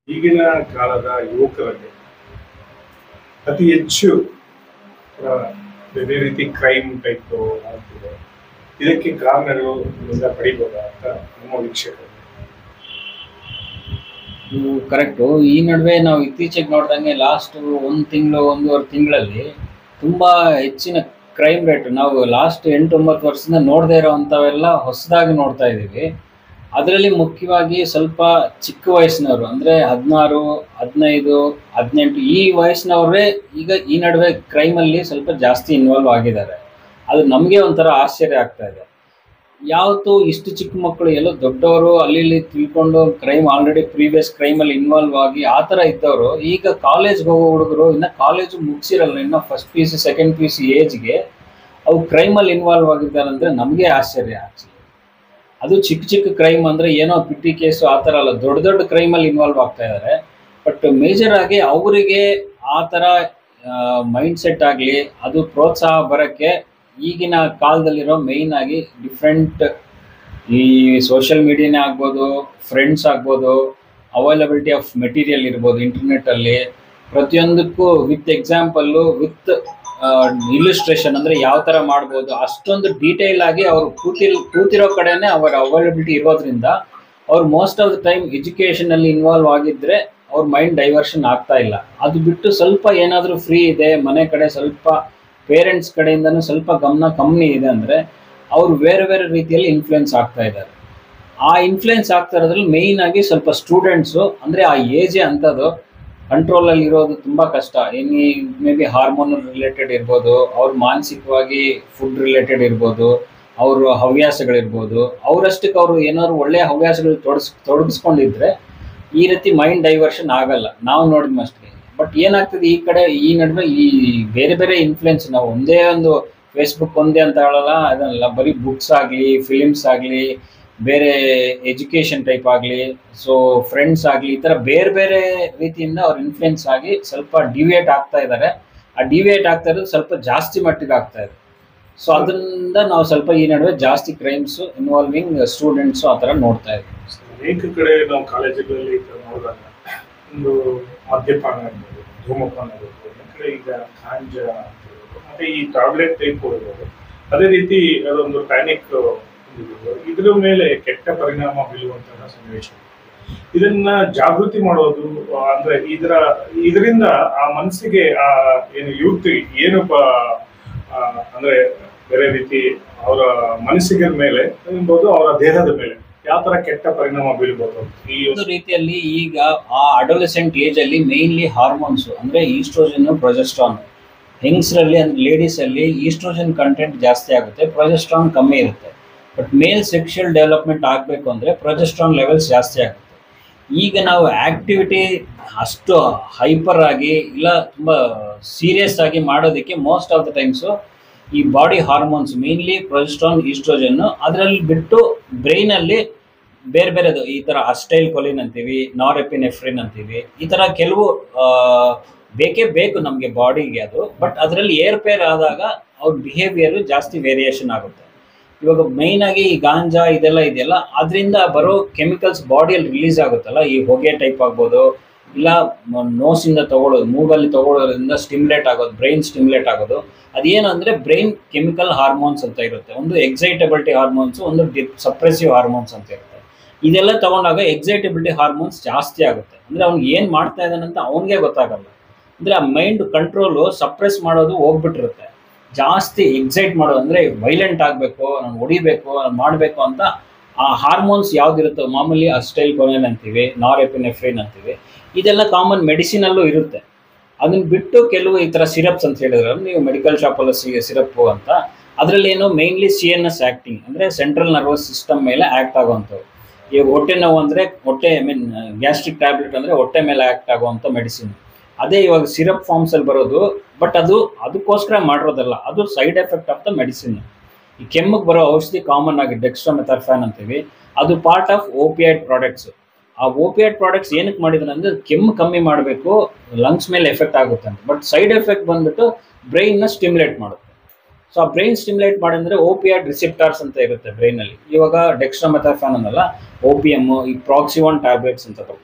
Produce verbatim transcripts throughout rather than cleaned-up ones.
ಈಗಿನ ಕಾಲದ ಯುವಕರಲ್ಲಿ ಅತಿ ಹೆಚ್ಚು ಆ, ಬೇರೆ ರೀತಿ ಕ್ರೈಮ್ ಟೈಪ್ ಆಗ್ತಿದೆ. ಇದಕ್ಕೆ ಕಾರಣಗಳು ಇದರಿಂದ ಪಡಿಬೋದಾ ಅಂತ ನಮ್ಮ ವೀಕ್ಷಕರು. ಇದು ಕರೆಕ್ಟು. ಈ ನಡುವೆ ನಾವು ಇತ್ತೀಚೆಗೆ ನೋಡ್ದಂಗೆ ಲಾಸ್ಟ್ ಒಂದು ತಿಂಗಳು ಒಂದೂವರೆ ತಿಂಗಳಲ್ಲಿ ತುಂಬ ಹೆಚ್ಚಿನ ಕ್ರೈಮ್ ರೇಟ್ ನಾವು ಲಾಸ್ಟ್ ಎಂಟು ಒಂಬತ್ತು ವರ್ಷದಿಂದ ನೋಡದೇ ಇರೋವಂಥವೆಲ್ಲ ಹೊಸದಾಗಿ ನೋಡ್ತಾ ಇದ್ದೀವಿ. ಅದರಲ್ಲಿ ಮುಖ್ಯವಾಗಿ ಸ್ವಲ್ಪ ಚಿಕ್ಕ ವಯಸ್ಸಿನವರು ಅಂದರೆ ಹದಿನಾರು ಹದಿನೈದು ಹದಿನೆಂಟು ಈ ವಯಸ್ಸಿನವರೇ ಈಗ ಈ ನಡುವೆ ಕ್ರೈಮಲ್ಲಿ ಸ್ವಲ್ಪ ಜಾಸ್ತಿ ಇನ್ವಾಲ್ವ್ ಆಗಿದ್ದಾರೆ. ಅದು ನಮಗೆ ಒಂಥರ ಆಶ್ಚರ್ಯ ಆಗ್ತಾ ಇದೆ. ಯಾವತ್ತು ಇಷ್ಟು ಚಿಕ್ಕ ಮಕ್ಕಳು ಎಲ್ಲೋ ದೊಡ್ಡವರು ಅಲ್ಲಿ ಇಲ್ಲಿ ತಿಳ್ಕೊಂಡು ಕ್ರೈಮ್ ಆಲ್ರೆಡಿ ಪ್ರೀವಿಯಸ್ ಕ್ರೈಮಲ್ಲಿ ಇನ್ವಾಲ್ವ್ ಆಗಿ ಆ ಥರ ಇದ್ದವರು ಈಗ ಕಾಲೇಜ್ಗೆ ಹೋಗೋ ಹುಡುಗರು ಇನ್ನು ಕಾಲೇಜು ಮುಗಿಸಿರಲ್ಲ, ಇನ್ನು first P U C second P U C ಏಜ್ಗೆ ಅವು ಕ್ರೈಮಲ್ಲಿ ಇನ್ವಾಲ್ವ್ ಆಗಿದ್ದಾರೆ ಅಂದರೆ ನಮಗೆ ಆಶ್ಚರ್ಯ ಆ್ಯಕ್ಚುಲಿ. ಅದು ಚಿಕ್ಕ ಚಿಕ್ಕ ಕ್ರೈಮ್ ಅಂದರೆ ಏನೋ ಪಿಟಿ ಕೇಸು ಆ ಥರ ಅಲ್ಲ, ದೊಡ್ಡ ದೊಡ್ಡ ಕ್ರೈಮಲ್ಲಿ ಇನ್ವಾಲ್ವ್ ಆಗ್ತಾ ಇದ್ದಾರೆ. ಬಟ್ ಮೇಜರ್ ಆಗಿ ಅವರಿಗೆ ಆ ಥರ ಮೈಂಡ್ ಸೆಟ್ ಆಗಲಿ ಅದು ಪ್ರೋತ್ಸಾಹ ಬರೋಕ್ಕೆ ಈಗಿನ ಕಾಲದಲ್ಲಿರೋ ಮೇಯ್ನ್ ಆಗಿ ಡಿಫ್ರೆಂಟ್ ಈ ಸೋಷಿಯಲ್ ಮೀಡಿಯಾನೇ ಆಗ್ಬೋದು, ಫ್ರೆಂಡ್ಸ್ ಆಗ್ಬೋದು, ಅವೈಲಬಿಲಿಟಿ ಆಫ್ ಮೆಟೀರಿಯಲ್ ಇರ್ಬೋದು ಇಂಟರ್ನೆಟ್ಟಲ್ಲಿ, ಪ್ರತಿಯೊಂದಕ್ಕೂ ವಿತ್ ಎಕ್ಸಾಂಪಲ್ಲು ವಿತ್ ಇಲಿಸ್ಟ್ರೇಷನ್ ಅಂದರೆ ಯಾವ ಥರ ಮಾಡ್ಬೋದು ಅಷ್ಟೊಂದು ಡೀಟೇಲ್ ಆಗಿ ಅವರು ಕೂತಿಲ್ ಕೂತಿರೋ ಕಡೆನೇ ಅವರ ಅವೈಲಬಿಲಿಟಿ ಇರೋದ್ರಿಂದ ಅವ್ರು ಮೋಸ್ಟ್ ಆಫ್ ದ ಟೈಮ್ ಎಜುಕೇಷನಲ್ಲಿ ಇನ್ವಾಲ್ವ್ ಆಗಿದ್ದರೆ ಅವ್ರ ಮೈಂಡ್ ಡೈವರ್ಷನ್ ಆಗ್ತಾ ಇಲ್ಲ. ಅದು ಬಿಟ್ಟು ಸ್ವಲ್ಪ ಏನಾದರೂ ಫ್ರೀ ಇದೆ ಮನೆ ಕಡೆ, ಸ್ವಲ್ಪ ಪೇರೆಂಟ್ಸ್ ಕಡೆಯಿಂದನೂ ಸ್ವಲ್ಪ ಗಮನ ಕಮ್ಮಿ ಇದೆ ಅಂದರೆ ಅವರು ಬೇರೆ ಬೇರೆ ರೀತಿಯಲ್ಲಿ ಇನ್ಫ್ಲುಯೆನ್ಸ್ ಆಗ್ತಾ ಇದ್ದಾರೆ. ಆ ಇನ್ಫ್ಲುಯೆನ್ಸ್ ಆಗ್ತಾ ಇರೋದ್ರಲ್ಲಿ ಮೇಯ್ನ್ ಆಗಿ ಸ್ವಲ್ಪ ಸ್ಟೂಡೆಂಟ್ಸು ಅಂದರೆ ಆ ಏಜೇ ಅಂಥದ್ದು ಕಂಟ್ರೋಲಲ್ಲಿ ಇರೋದು ತುಂಬ ಕಷ್ಟ. Any maybe hormonal related ಇರ್ಬೋದು, ಅವ್ರ ಮಾನಸಿಕವಾಗಿ ಫುಡ್ ರಿಲೇಟೆಡ್ ಇರ್ಬೋದು, ಅವ್ರ ಹವ್ಯಾಸಗಳಿರ್ಬೋದು. ಅವರಷ್ಟಕ್ಕೆ ಅವರು ಏನಾದ್ರು ಒಳ್ಳೆಯ ಹವ್ಯಾಸಗಳು ತೊಡಸ್ ತೊಡಗಿಸ್ಕೊಂಡಿದ್ರೆ ಈ ರೀತಿ ಮೈಂಡ್ ಡೈವರ್ಷನ್ ಆಗಲ್ಲ, ನಾವು ನೋಡಿದ ಮಸ್ಟ್ಗೆ. ಬಟ್ ಏನಾಗ್ತದೆ ಈ ಕಡೆ ಈ ನಡುವೆ ಈ ಬೇರೆ ಬೇರೆ ಇನ್ಫ್ಲುಯೆನ್ಸ್, ನಾವು ಒಂದೇ ಒಂದು ಫೇಸ್ಬುಕ್ ಒಂದೇ ಅಂತ ಹೇಳಲ್ಲ, ಅದಲ್ಲ ಬರೀ ಬುಕ್ಸ್ ಆಗಲಿ, ಫಿಲಿಮ್ಸ್ ಆಗಲಿ, ಬೇರೆ ಎಜುಕೇಷನ್ ಟೈಪ್ ಆಗಲಿ, ಸೊ ಫ್ರೆಂಡ್ಸ್ ಆಗಲಿ, ಈ ಥರ ಬೇರೆ ಬೇರೆ ರೀತಿಯಿಂದ ಅವ್ರು ಇನ್ಫ್ಲುಯೆನ್ಸ್ ಆಗಿ ಸ್ವಲ್ಪ ಡಿವಿಯೇಟ್ ಆಗ್ತಾ ಇದ್ದಾರೆ. ಆ ಡಿವಿಯೇಟ್ ಆಗ್ತಾ ಇರೋದು ಸ್ವಲ್ಪ ಜಾಸ್ತಿ ಮಟ್ಟಿಗೆ ಆಗ್ತಾ ಇದೆ. ಸೊ ಅದರಿಂದ ನಾವು ಸ್ವಲ್ಪ ಈ ನಡುವೆ ಜಾಸ್ತಿ ಕ್ರೈಮ್ಸು ಇನ್ವಾಲ್ವಿಂಗ್ ಸ್ಟೂಡೆಂಟ್ಸು ಆ ಥರ ನೋಡ್ತಾ ಇದ್ದೀವಿ. ಅನೇಕ ಕಡೆ ನಾವು ಕಾಲೇಜುಗಳಲ್ಲಿ ನೋಡಿದಾಗ ಒಂದು ಮದ್ಯಪಾನ ಇರ್ಬೋದು, ಧೂಮಪಾನ ಇರ್ಬೋದು, ಈ ಕಡೆ ಈಗ ಗಾಂಜಾ ಅಂತ ಇರ್ಬೋದು, ಮತ್ತೆ ಈ ಟ್ಯಾಬ್ಲೆಟ್ ಟೈಪ್ ಇರ್ಬೋದು, ಅದೇ ರೀತಿ ಅದೊಂದು ಪ್ಯಾನಿಕ್ ಇದರ ಮೇಲೆ ಕೆಟ್ಟ ಪರಿಣಾಮ ಬೀಳುವಂತಹ ಸನ್ನಿವೇಶ. ಇದನ್ನ ಜಾಗೃತಿ ಮಾಡೋದು ಅಂದ್ರೆ ಇದರ ಇದರಿಂದ ಆ ಮನಸ್ಸಿಗೆ ಆ ಏನು ಯೂತ್ ಏನು ಅಂದ್ರೆ ಬೇರೆ ರೀತಿ ಅವರ ಮನಸ್ಸಿಗೆ ಮೇಲೆ ಇರ್ಬೋದು, ಅವರ ದೇಹದ ಮೇಲೆ ಯಾವ ತರ ಕೆಟ್ಟ ಪರಿಣಾಮ ಬೀಳ್ಬೋದು ಈ ಒಂದು ರೀತಿಯಲ್ಲಿ. ಈಗ ಆ ಅಡೋಲೆಸೆಂಟ್ ಏಜ್ ಅಲ್ಲಿ ಮೇನ್ಲಿ ಹಾರ್ಮೋನ್ಸ್ ಅಂದ್ರೆ ಈಸ್ಟ್ರೋಜನ್, ಪ್ರೊಜೆಸ್ಟ್ರಾನ್ ಹೆಂಗಸರಲ್ಲಿ ಅಂದ್ರೆ ಲೇಡೀಸ್ ಅಲ್ಲಿ ಈಸ್ಟ್ರೋಜನ್ ಕಂಟೆಂಟ್ ಜಾಸ್ತಿ ಆಗುತ್ತೆ, ಪ್ರೊಜೆಸ್ಟ್ರಾನ್ ಕಮ್ಮಿ ಇರುತ್ತೆ. ಬಟ್ ಮೇಲ್ ಸೆಕ್ಷುವಲ್ ಡೆವಲಪ್ಮೆಂಟ್ ಆಗಬೇಕು ಅಂದರೆ ಪ್ರೊಜೆಸ್ಟ್ರಾನ್ ಲೆವೆಲ್ಸ್ ಜಾಸ್ತಿ ಆಗುತ್ತೆ. ಈಗ ನಾವು ಆ್ಯಕ್ಟಿವಿಟಿ ಅಷ್ಟು ಹೈಪರ್ ಆಗಿ ಇಲ್ಲ ತುಂಬ ಸೀರಿಯಸ್ ಆಗಿ ಮಾಡೋದಕ್ಕೆ ಮೋಸ್ಟ್ ಆಫ್ ದ ಟೈಮ್ಸು ಈ ಬಾಡಿ ಹಾರ್ಮೋನ್ಸ್ ಮೇನ್ಲಿ ಪ್ರೊಜೆಸ್ಟ್ರಾನ್, ಈಸ್ಟ್ರೋಜನ್ನು, ಅದರಲ್ಲಿ ಬಿಟ್ಟು ಬ್ರೈನಲ್ಲಿ ಬೇರೆ ಬೇರೆದು ಈ ಥರ ಅಸ್ಟೈಲ್ ಕೊಲಿನ್ ಅಂತೀವಿ, ನಾರೆಪಿನೆಫ್ರಿನ್ ಅಂತೀವಿ, ಈ ಥರ ಕೆಲವು ಬೇಕೇ ಬೇಕು ನಮಗೆ ಬಾಡಿಗೆ ಅದು. ಬಟ್ ಅದರಲ್ಲಿ ಏರ್ಪೇರ್ ಆದಾಗ ಅವ್ರ ಬಿಹೇವಿಯರು ಜಾಸ್ತಿ ವೇರಿಯೇಷನ್ ಆಗುತ್ತೆ. ಇವಾಗ ಮೈನ್ ಆಗಿ ಈ ಗಾಂಜಾ ಇದೆಲ್ಲ ಇದೆಯಲ್ಲ, ಅದರಿಂದ ಬರೋ ಕೆಮಿಕಲ್ಸ್ ಬಾಡಿಯಲ್ಲಿ ರಿಲೀಸ್ ಆಗುತ್ತಲ್ಲ, ಈ ಹೊಗೆ ಟೈಪ್ ಆಗ್ಬೋದು, ಇಲ್ಲ ನೋಸಿಂದ ತಗೊಳ್ಳೋದು, ಮೂಗಲ್ಲಿ ತಗೊಳ್ಳೋದ್ರಿಂದ ಸ್ಟಿಮ್ಯುಲೇಟ್ ಆಗೋದು, ಬ್ರೈನ್ ಸ್ಟಿಮ್ಯುಲೇಟ್ ಆಗೋದು. ಅದೇನು ಅಂದರೆ ಬ್ರೈನ್ ಕೆಮಿಕಲ್ ಹಾರ್ಮೋನ್ಸ್ ಅಂತ ಇರುತ್ತೆ. ಒಂದು ಎಕ್ಸೈಟಬಿಲಿಟಿ ಹಾರ್ಮೋನ್ಸ್, ಒಂದು ಡಿ ಸಪ್ರೆಸಿವ್ ಹಾರ್ಮೋನ್ಸ್ ಅಂತ ಇರುತ್ತೆ. ಇದೆಲ್ಲ ತಗೊಂಡಾಗ ಎಕ್ಸೈಟಬಿಲಿಟಿ ಹಾರ್ಮೋನ್ಸ್ ಜಾಸ್ತಿ ಆಗುತ್ತೆ. ಅಂದರೆ ಅವ್ನಿಗೆ ಏನು ಮಾಡ್ತಾ ಇದ್ದಾನಂತ ಅವನಿಗೆ ಗೊತ್ತಾಗಲ್ಲ. ಅಂದರೆ ಆ ಮೈಂಡ್ ಕಂಟ್ರೋಲು ಸಪ್ರೆಸ್ ಮಾಡೋದು ಹೋಗ್ಬಿಟ್ಟಿರುತ್ತೆ. ಜಾಸ್ತಿ ಎಕ್ಸೈಟ್ ಮಾಡೋದು ಅಂದರೆ ವೈಲೆಂಟ್ ಆಗಬೇಕು, ನಾನು ಹೊಡಿಬೇಕು, ನಾನು ಮಾಡಬೇಕು ಅಂತ ಆ ಹಾರ್ಮೋನ್ಸ್ ಯಾವುದಿರುತ್ತೋ ಮಾಮೂಲಿ ಅಸ್ಟೈಲ್ ಕೊಲಿನ್ ಅಂತೀವಿ, ನಾರೆಪಿನೆಫ್ರಿನ್ ಅಂತೀವಿ, ಇದೆಲ್ಲ ಕಾಮನ್ ಮೆಡಿಸಿನಲ್ಲೂ ಇರುತ್ತೆ. ಅದನ್ನು ಬಿಟ್ಟು ಕೆಲವು ಈ ಥರ ಸಿರಪ್ಸ್ ಅಂತ ಹೇಳಿದ್ರೆ ನೀವು ಮೆಡಿಕಲ್ ಶಾಪಲ್ಲಿ ಸಿ ಸಿರಪ್ಪು ಅಂತ, ಅದರಲ್ಲಿ ಏನು mainly C N S acting ಅಂದರೆ ಸೆಂಟ್ರಲ್ ನರ್ವಸ್ ಸಿಸ್ಟಮ್ ಮೇಲೆ ಆ್ಯಕ್ಟ್ ಆಗುವಂಥವು. ಈಗ ಹೊಟ್ಟೆ ನೋವು ಅಂದರೆ ಹೊಟ್ಟೆ ಐ ಮೀನ್ ಗ್ಯಾಸ್ಟ್ರಿಕ್ ಟ್ಯಾಬ್ಲೆಟ್ ಅಂದರೆ ಹೊಟ್ಟೆ ಮೇಲೆ ಆ್ಯಕ್ಟ್ ಆಗುವಂಥ ಮೆಡಿಸಿನ್. ಅದೇ ಇವಾಗ ಸಿರಪ್ ಫಾರ್ಮ್ಸಲ್ಲಿ ಬರೋದು. ಬಟ್ ಅದು ಅದಕ್ಕೋಸ್ಕರ ಮಾಡಿರೋದಲ್ಲ, ಅದು side effect of the medicine. ಈ ಕೆಮ್ಮಿಗೆ ಬರೋ ಔಷಧಿ ಕಾಮನ್ ಆಗಿ ಡೆಕ್ಸ್ಟ್ರೋಮೆಥರ್ಫಾನ್ ಅಂತೀವಿ, ಅದು ಪಾರ್ಟ್ ಆಫ್ ಓಪಿಯೈಡ್ ಪ್ರಾಡಕ್ಟ್ಸ್. ಆ ಓಪಿಯೈಡ್ ಪ್ರಾಡಕ್ಟ್ಸ್ ಏನಕ್ಕೆ ಮಾಡಿದ್ರೆ ಅಂದರೆ ಕೆಮ್ಮು ಕಮ್ಮಿ ಮಾಡಬೇಕು, ಲಂಗ್ಸ್ ಮೇಲೆ ಎಫೆಕ್ಟ್ ಆಗುತ್ತೆ ಅಂತ. ಬಟ್ ಸೈಡ್ ಎಫೆಕ್ಟ್ ಬಂದ್ಬಿಟ್ಟು ಬ್ರೈನ್ನ ಸ್ಟಿಮ್ಯುಲೇಟ್ ಮಾಡುತ್ತೆ. ಸೊ ಆ ಬ್ರೈನ್ ಸ್ಟಿಮ್ಯುಲೇಟ್ ಮಾಡಿದ್ರೆ ಓಪಿಯೈಡ್ ರಿಸೆಪ್ಟಾರ್ಸ್ ಅಂತ ಇರುತ್ತೆ ಬ್ರೈನಲ್ಲಿ. ಇವಾಗ ಡೆಕ್ಸ್ಟ್ರೋಮೆಥರ್ಫಾನ್ ಅನ್ನಲ್ಲ, ಓ ಪಿ ಎಮ್, ಈ ಪ್ರಾಕ್ಸಿವಾನ್ ಟ್ಯಾಬ್ಲೆಟ್ಸ್ ಅಂತ ಬರುತ್ತೆ.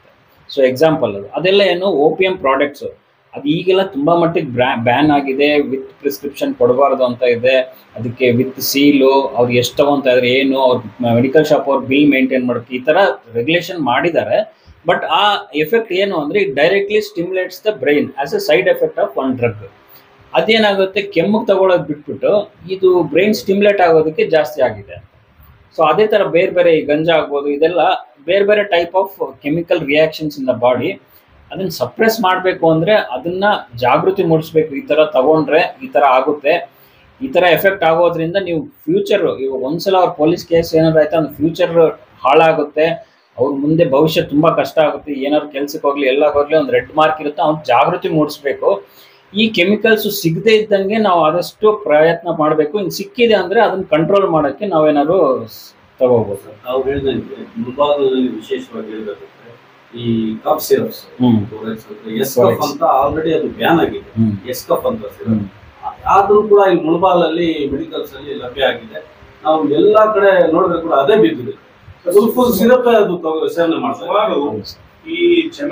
ಸೊ ಎಕ್ಸಾಂಪಲ್ ಅದು ಅದೆಲ್ಲ ಏನು ಓ ಪಿ ಎಮ್ ಪ್ರಾಡಕ್ಟ್ಸು. ಅದು ಈಗೆಲ್ಲ ತುಂಬ ಮಟ್ಟಿಗೆ ಬ್ರಾ ಬ್ಯಾನ್ ಆಗಿದೆ, ವಿತ್ ಪ್ರಿಸ್ಕ್ರಿಪ್ಷನ್ ಕೊಡಬಾರ್ದು ಅಂತ ಇದೆ, ಅದಕ್ಕೆ ವಿತ್ ಸೀಲು, ಅವ್ರು ಎಷ್ಟು ತಗೊತಾ ಇದ್ರೆ ಏನು, ಅವ್ರ ಮೆಡಿಕಲ್ ಶಾಪ್ ಅವ್ರು ಬಿಲ್ ಮೇಂಟೈನ್ ಮಾಡೋಕ್ಕೆ ಈ ಥರ ರೆಗ್ಯುಲೇಷನ್ ಮಾಡಿದ್ದಾರೆ. ಬಟ್ ಆ ಎಫೆಕ್ಟ್ ಏನು ಅಂದರೆ it directly stimulates the brain as a side effect of one drug. ಅದೇನಾಗುತ್ತೆ, ಕೆಮ್ಮಿಗೆ ತಗೊಳ್ಳೋದು ಬಿಟ್ಬಿಟ್ಟು ಇದು ಬ್ರೈನ್ ಸ್ಟಿಮ್ಯುಲೇಟ್ ಆಗೋದಕ್ಕೆ ಜಾಸ್ತಿ ಆಗಿದೆ. ಸೊ ಅದೇ ಥರ ಬೇರೆ ಬೇರೆ ಈ ಗಂಜಾ ಆಗ್ಬೋದು, ಇದೆಲ್ಲ ಬೇರೆ ಬೇರೆ type of chemical reactions in the body. ಅದನ್ನು ಸಪ್ರೆಸ್ ಮಾಡಬೇಕು ಅಂದರೆ ಅದನ್ನು ಜಾಗೃತಿ ಮೂಡಿಸ್ಬೇಕು. ಈ ಥರ ತಗೊಂಡ್ರೆ ಈ ಥರ ಆಗುತ್ತೆ, ಈ ಥರ ಎಫೆಕ್ಟ್ ಆಗೋದ್ರಿಂದ ನೀವು ಫ್ಯೂಚರು ಇವಾಗ ಒಂದ್ಸಲ ಅವ್ರ ಪೊಲೀಸ್ ಕೇಸ್ ಏನಾದ್ರು ಆಯ್ತು ಅಂದ್ರೆ ಫ್ಯೂಚರ್ ಹಾಳಾಗುತ್ತೆ, ಅವ್ರ ಮುಂದೆ ಭವಿಷ್ಯ ತುಂಬ ಕಷ್ಟ ಆಗುತ್ತೆ. ಏನಾದ್ರು ಕೆಲ್ಸಕ್ಕೆ ಹೋಗ್ಲಿ ಎಲ್ಲ ಹೋಗ್ಲಿ ಒಂದು ರೆಡ್ ಮಾರ್ಕ್ ಇರುತ್ತೆ, ಅವ್ನು ಜಾಗೃತಿ ಮೂಡಿಸ್ಬೇಕು. ಈ ಕೆಮಿಕಲ್ಸು ಸಿಗದೆ ಇದ್ದಂಗೆ ನಾವು ಆದಷ್ಟು ಪ್ರಯತ್ನ ಮಾಡಬೇಕು. ಇನ್ನು ಸಿಕ್ಕಿದೆ ಅಂದರೆ ಅದನ್ನು ಕಂಟ್ರೋಲ್ ಮಾಡೋಕ್ಕೆ ನಾವೇನಾದ್ರು ತಗೋಬೋದು. ನಾವು ಹೇಳಿದಂಗೆ ಮುಂಭಾಗದಲ್ಲಿ ವಿಶೇಷವಾಗಿ ಹೇಳಬೇಕಂದ್ರೆ ಈ ಕಾಫ್ ಸಿರಪ್ಸ್ ಎಸ್ ಕಫ್ ಅಂತ ಆಲ್ರೆಡಿ ಅದು ಬ್ಯಾನ್ ಆಗಿದೆ. ಎಸ್ ಕಫ್ ಅಂತ ಸಿರಪ್ ಆದ್ರೂ ಕೂಡ ಈ ಮುಳಬಾಲಲ್ಲಿ ಮೆಡಿಕಲ್ಸ್ ಅಲ್ಲಿ ಲಭ್ಯ ಆಗಿದೆ. ನಾವು ಎಲ್ಲಾ ಕಡೆ ನೋಡಿದ್ರೆ ಕೂಡ ಅದೇ ಬಿದ್ದಿದೆ, ಫುಲ್ ಫುಲ್ ಸಿರಪ್ ಅದು ಸೇವನೆ ಮಾಡ್ತಾರೆ. ಈ ಜನ